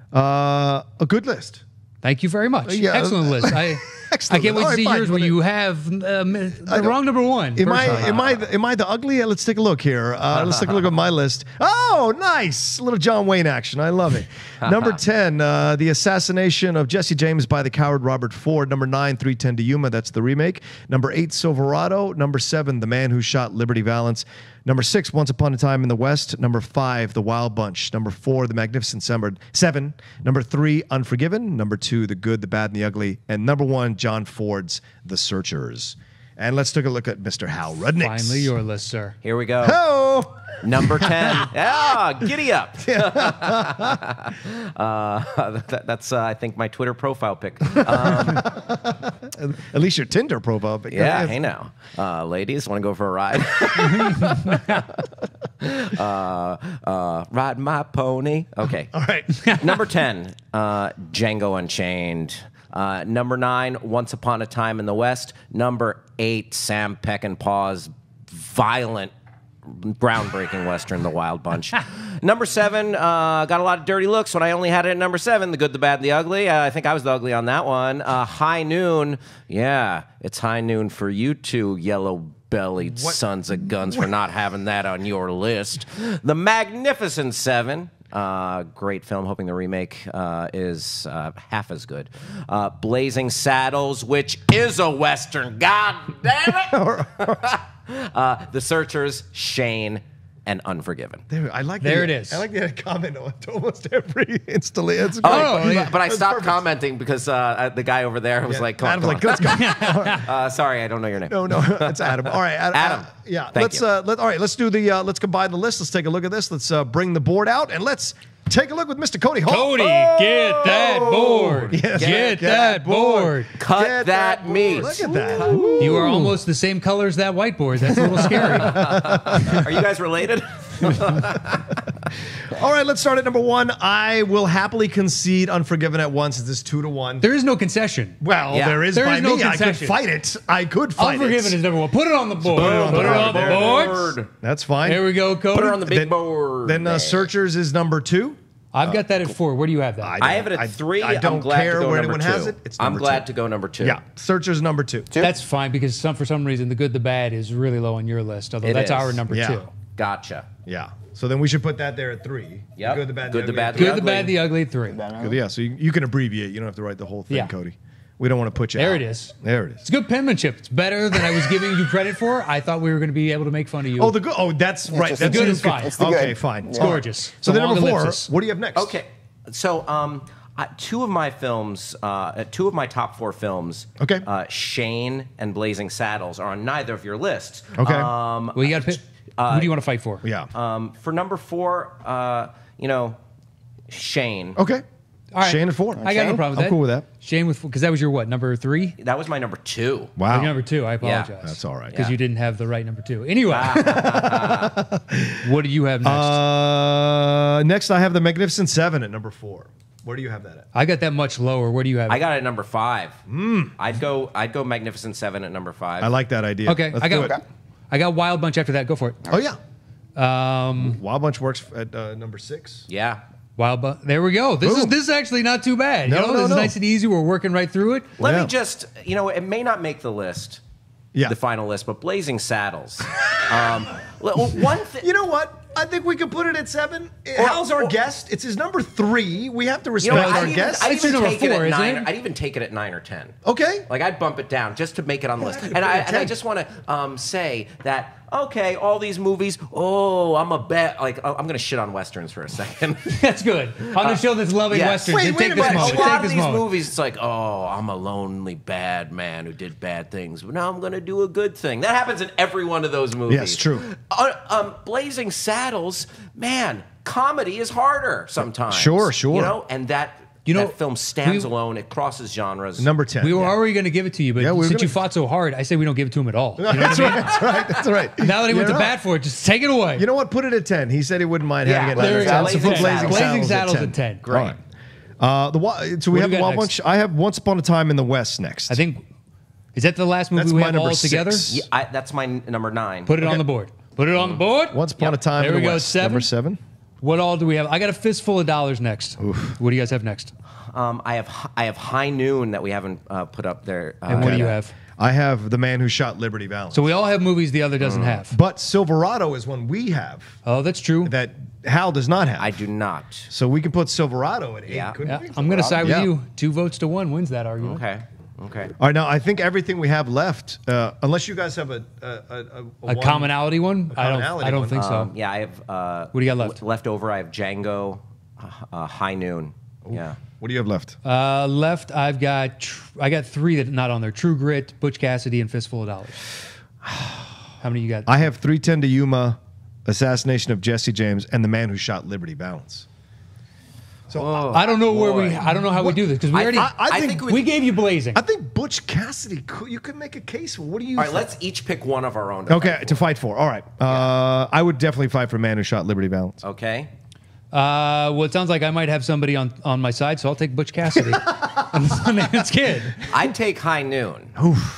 Uh, a good list. Thank you very much. Yeah. Excellent list. I, Excellent I can't wait list. to see All right, yours fine. where you have um, the wrong number one. Am I personally. am I the, am I the ugly? Let's take a look here. Uh, let's take a look at my list. Oh, nice, a little John Wayne action. I love it. Number ten, uh, the assassination of Jesse James by the coward Robert Ford. Number nine, three ten to Yuma. That's the remake. Number eight, Silverado. Number seven, The Man Who Shot Liberty Valance. Number six, Once Upon a Time in the West. Number five, The Wild Bunch. Number four, The Magnificent Seven. Number three, Unforgiven. Number two, The Good, the Bad, and the Ugly. And number one, John Ford's The Searchers. And let's take a look at Mister Hal Rudnick. Finally, your list, sir. Here we go. Oh, Number ten. Ah, giddy up. uh, that, that's, uh, I think, my Twitter profile pic. Um, at least your Tinder profile. But yeah, hey now. Uh, ladies, want to go for a ride? uh, uh, ride my pony. Okay. All right. Number ten, uh, Django Unchained. Uh, number nine, Once Upon a Time in the West. Number eight, Sam Peckinpah's violent, groundbreaking Western, The Wild Bunch. Number seven, uh, got a lot of dirty looks when I only had it at number seven, The Good, the Bad, and the Ugly. Uh, I think I was the ugly on that one. Uh, High Noon. Yeah, it's high noon for you two yellow-bellied sons of guns for not having that on your list. The Magnificent Seven. Uh, great film. Hoping the remake uh, is uh, half as good. Uh, Blazing Saddles, which is a Western. God damn it! uh, The Searchers, Shane, and Unforgiven. There, I like There the, it is. I like the comment on almost every instantly. It's Oh, great. but, yeah. but I That's stopped perfect. commenting because uh, the guy over there was Yeah. like, come on, Adam's come like, on. let's go. Uh, sorry, I don't know your name. No, no, it's Adam. All right, Ad- Adam. uh, yeah, Thank let's you. uh, let all right. Let's do the uh, let's combine the list. Let's take a look at this. Let's uh, bring the board out and let's take a look with Mister Cody Hall. Cody, Oh! get that board. Yes. Get, Get that board. Cut Get that board. meat. Look at that. You are almost the same color as that whiteboard. That's a little scary. Are you guys related? All right, let's start at number one. I will happily concede Unforgiven at once. It's two to one. There is no concession. Well, Yeah. there is There by is no me. I could concession. fight it. I could fight Unforgiven it. is number one. Put it on the board. Put it on Put the it on the board. board. That's fine. There we go, Cody. Put her on the big then, board. Then uh, man. Searchers is number two. I've got that at four. Where do you have that? I have it at I- three. I don't I'm glad care to go where number anyone two. has it. It's I'm number glad two. to go number two. Yeah, Searchers number two. That's fine because some for some reason the good, the bad is really low on your list. Although It that's is. our number Yeah. two. Gotcha. Yeah. So then we should put that there at three. Yep. Good, the bad, Good, the ugly bad, at the three. Good, the ugly. bad, the ugly at three. Good, yeah. So you, you can abbreviate. You don't have to write the whole thing, Yeah. Cody. We don't want to put you There out. it is. There it is. It's good penmanship. It's better than I was giving you credit for. I thought we were going to be able to make fun of you. Oh, the good. Oh, that's right. just That's the good you is could- fine. It's the okay, good. fine. It's All right. gorgeous. So then Long number four. ellipsis. What do you have next? Okay. So, um, uh, two of my films, uh, two of my top four films, Okay. uh, Shane and Blazing Saddles, are on neither of your lists. Okay. Um, Well, you got to pick. uh, Who do you want to fight for? Yeah. um, for number four, uh, you know, Shane. Okay. All right. Shane at four. I got no Shane? problem with I'm that. cool with that. Shane with because that was your what number three? That was my number two. Wow. Or number two. I apologize. That's all right. Because Yeah. you didn't have the right number two. Anyway, what do you have next? Uh, next, I have the Magnificent Seven at number four. Where do you have that at? I got that much lower. Where do you have? I it? got it at number five. I'd go. I'd go Magnificent Seven at number five. I like that idea. Okay, Let's I do got. it. I got Wild Bunch after that. Go for it. Oh yeah. Um, Wild Bunch works at uh, number six. Yeah. Wild Bunch. There we go. This is Boom. this is actually not too bad. No, you know, no, this is no. nice and easy. We're working right through it. Let Yeah. me just. You know, it may not make the list. Yeah. The final list, but Blazing Saddles. um, l- one thing. You know what? I think we could put it at seven. Or- Hal's our or- guest. It's his number three. We have to You respect know, our I'd even, guest. I'd It's even your number take it four, at isn't nine. it? I'd even take it at nine or ten. Okay. Like I'd bump it down just to make it on the list. Yeah, And I, put it at and I ten. just want to um, say that okay, all these movies. Oh, I'm a bet. Like I'm going to shit on westerns for a second. That's good. On the show that's loving yes. westerns. Wait, and wait take a this minute. moment. a lot Take of this these moment. movies, it's like, oh, I'm a lonely bad man who did bad things, but now I'm going to do a good thing. That happens in every one of those movies. Yes, true. Uh, um, Blazing Saddles, man, comedy is harder sometimes. Sure, sure. You know, and that You know, that film stands we- alone. It crosses genres. Number ten. We were Yeah. already going to give it to you, but Yeah, we were since gonna- you fought so hard, I say we don't give it to him at all. You know what I That's mean? right. That's right. That's right. Now that he You went to know- bat for it, just take it away. You know what? Put it at ten. He said he wouldn't mind Yeah, having it. there at we go. ten. So put Blazing Blazing Saddles. Blazing Saddles, Saddles at at ten. Great. All right. Uh, the wa- so we What do have we the got Wild next? Bunch. I have Once Upon a Time in the West next. I think, is that the last movie That's we my have number all together? six. Yeah, I, that's my n- number nine. Put it Okay. on the board. Put it on the board. Once Upon Yep. a Time There in we the go, West. seven. Number seven. What all do we have? I got a fistful of dollars next. What do you guys have next? Um, I have Hi- I have High Noon that we haven't uh, put up there. Uh, And what do you yet. have? I have The Man Who Shot Liberty Valance. So we all have movies the other doesn't have. but Silverado is one we have Oh, that's true. that Hal does not have. I do not. So we can put Silverado at eight, Yeah. couldn't Yeah, we? I'm going to side with Yeah. you. Two votes to one wins that argument. Okay. Okay. All right, now I think everything we have left, uh, unless you guys have a a, a, a, A one- commonality one? I don't. commonality I don't one. think so. Um, yeah, I have. Uh, What do you got left? l- left over, I have Django, uh, uh, High Noon. Yeah. What do you have left? Uh, left, I've got tr- I got three that are not on there: True Grit, Butch Cassidy, and Fistful of Dollars. How many you got? I have three ten to Yuma, Assassination of Jesse James, and The Man Who Shot Liberty Balance. So Whoa, I don't know where boy. we. I don't know how we do this because we I- already. I- I think think we, we- gave you Blazing. I think Butch Cassidy, could, you could make a case for. What do you All right, think? let's each pick one of our own. To Okay, fight to for. fight for. All right. Uh, I would definitely fight for Man Who Shot Liberty Balance. Okay. Uh, well, it sounds like I might have somebody on, on my side, so I'll take Butch Cassidy. I'm the man's kid. I'd take High Noon.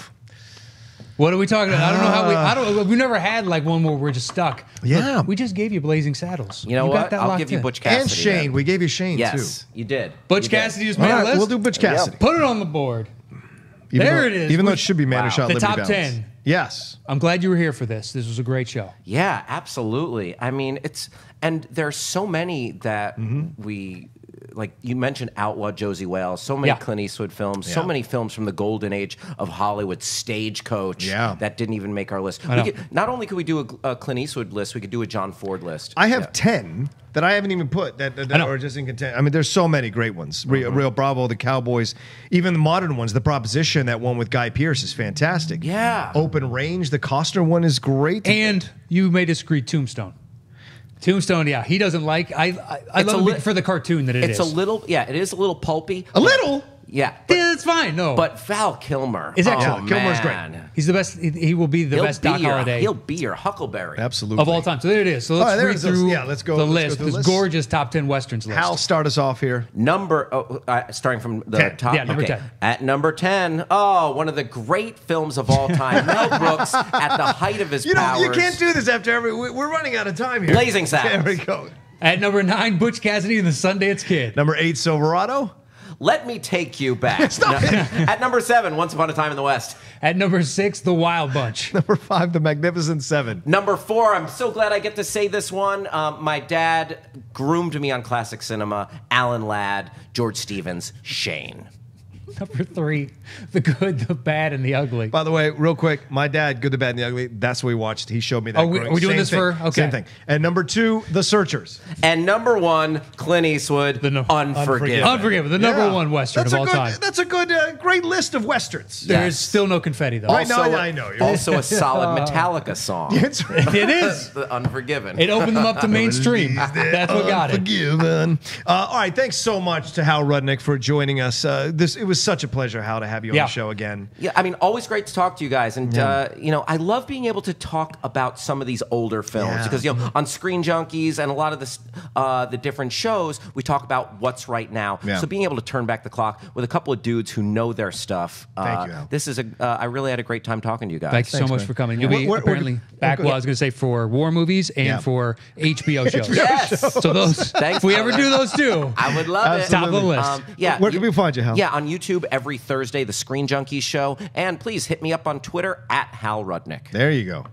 What are we talking about? I don't know how we. I don't. We've never had like one where we're just stuck. Yeah. Look, we just gave you Blazing Saddles. You know got what? that I'll locked give you in. Butch Cassidy. And Shane. then. We gave you Shane, Yes, too. you did. Butch You did. Cassidy just All made right, a list. we'll do Butch Cassidy. Put it on the board. Even There though- it is. Even though We- it should be Man Who Wow. Shot The Liberty top Balance. ten. Yes. I'm glad you were here for this. This was a great show. Yeah, absolutely. I mean, it's and there's so many that Mm-hmm. we like. You mentioned Outlaw Josie Wales. So many Yeah. Clint Eastwood films. So Yeah. many films from the golden age of Hollywood. Stagecoach. Yeah. that didn't even make our list. know. We could, not only could we do a, a Clint Eastwood list, we could do a John Ford list. I have Yeah. ten that I haven't even put that, that, I know. are just in content. I mean, there's so many great ones. Real, Real Bravo, The Cowboys, even the modern ones. The Proposition, that one with Guy Pearce, is fantastic. Yeah. Open Range, the Costner one is great. And you may disagree. Tombstone. Tombstone. Yeah, he doesn't like. I. I, I It's love a it li- for the cartoon that it It's is. a little. Yeah, it is a little pulpy. a little. Yeah, but, Yeah, it's fine. No, but Val Kilmer. Is that- oh, Yeah, Kilmer's great. man. he's the best. He, he will be the He'll best be Doc your, Holliday. He'll be your Huckleberry. Absolutely. of all time. So there it is. So let's right, there read it is. Let's- through yeah, let's go- the let's go list. through the This list. gorgeous top ten westerns list. Hal, start us off here. Number, oh, uh, starting from the ten. top. Yeah, number okay. ten. At number ten, oh, one of the great films of all time. Mel Brooks at the height of his You know, powers. you can't do this after every. we- We're running out of time here. Blazing Saddles. There we go. At number nine, Butch Cassidy and the Sundance Kid. Number eight, Silverado. Let me take you back. Stop No- it. At number seven, Once Upon a Time in the West. At number six, The Wild Bunch. Number five, The Magnificent Seven. Number four, I'm so glad I get to say this one. Um, my dad groomed me on classic cinema. Alan Ladd, George Stevens, Shane. Number three, The Good, the Bad, and the Ugly. By the way, real quick, my dad, Good, the Bad, and the Ugly. That's what we watched. He showed me that. Oh, we- growing- are we doing Same this thing. for- okay. Same thing. And number two, The Searchers. And number one, Clint Eastwood, The no- Unforgiven. Unforgiven, the number Yeah. one western That's of a all good, time. That's a good, uh, great list of westerns. There's Yes. still no confetti though. I know, Also, I know. You're- also a solid Metallica song. It's right. It is. The Unforgiven. It opened them up to mainstream. That's what got it. Unforgiven. Uh, all right, thanks so much to Hal Rudnick for joining us. Uh, this it was such a pleasure, Hal, to have you on Yeah. the show again. Yeah, I mean, always great to talk to you guys, and uh, you know, I love being able to talk about some of these older films Yeah. because you know, on Screen Junkies and a lot of this, uh, the different shows, we talk about what's right now. Yeah. So being able to turn back the clock with a couple of dudes who know their stuff. Thank uh, you, Al. This is a. Uh, I really had a great time talking to you guys. Thank you so Thanks, much man. for coming. Yeah. You'll be We're- we're- apparently we're- back. we're- Well, I was going to say for war movies and Yeah. for H B O shows. Yes. So those, Thanks, if we ever Tyler. do those two, I would love it. top of the list. Um, yeah, Where can we find you, Hal? Yeah, on YouTube every Thursday, the Screen Junkies show, and please hit me up on Twitter at Hal Rudnick. There you go.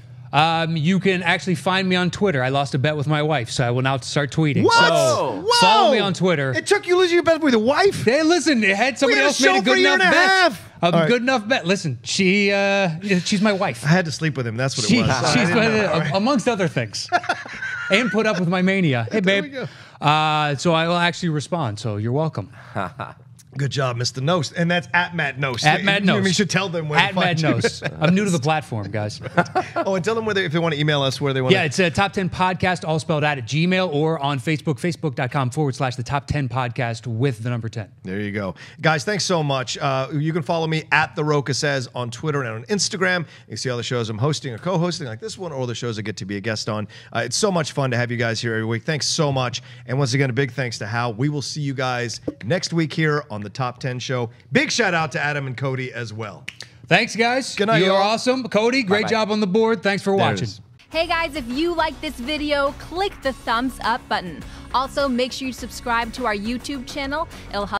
Um, you can actually find me on Twitter. I lost a bet with my wife, so I will now start tweeting. What? So Whoa! follow me on Twitter. It took you losing your bet with a wife? Hey, listen, it had somebody had a else made show a for good a year enough and a bet. half. A All right. good enough bet. Listen, she uh, she's my wife. I had to sleep with him. That's what it She, was. I she's didn't my, know. All right. amongst other things, and put up with my mania. Hey, There babe. we go. Uh, so I will actually respond. So you're welcome. Good job, Mister Nost. And that's at Matt Nost. At Matt Nost. You should tell them where At to find Matt you. Nost. I'm new to the platform, guys. Oh, and tell them whether if they want to email us where they want Yeah, to. it's a top ten podcast, all spelled out at Gmail or on Facebook, facebook.com forward slash the top ten podcast with the number ten. There you go. Guys, thanks so much. Uh, you can follow me at The Roca Says on Twitter and on Instagram. You can see all the shows I'm hosting or co-hosting like this one or the shows I get to be a guest on. Uh, it's so much fun to have you guys here every week. Thanks so much. And once again, a big thanks to Hal. We will see you guys next week here on the Top ten Show. Big shout out to Adam and Cody as well. Thanks, guys. Good night, You are y'all. awesome. Cody, great Bye-bye. job on the board. Thanks for There it watching. is. Hey guys, if you like this video, click the thumbs up button. Also, make sure you subscribe to our YouTube channel. It'll help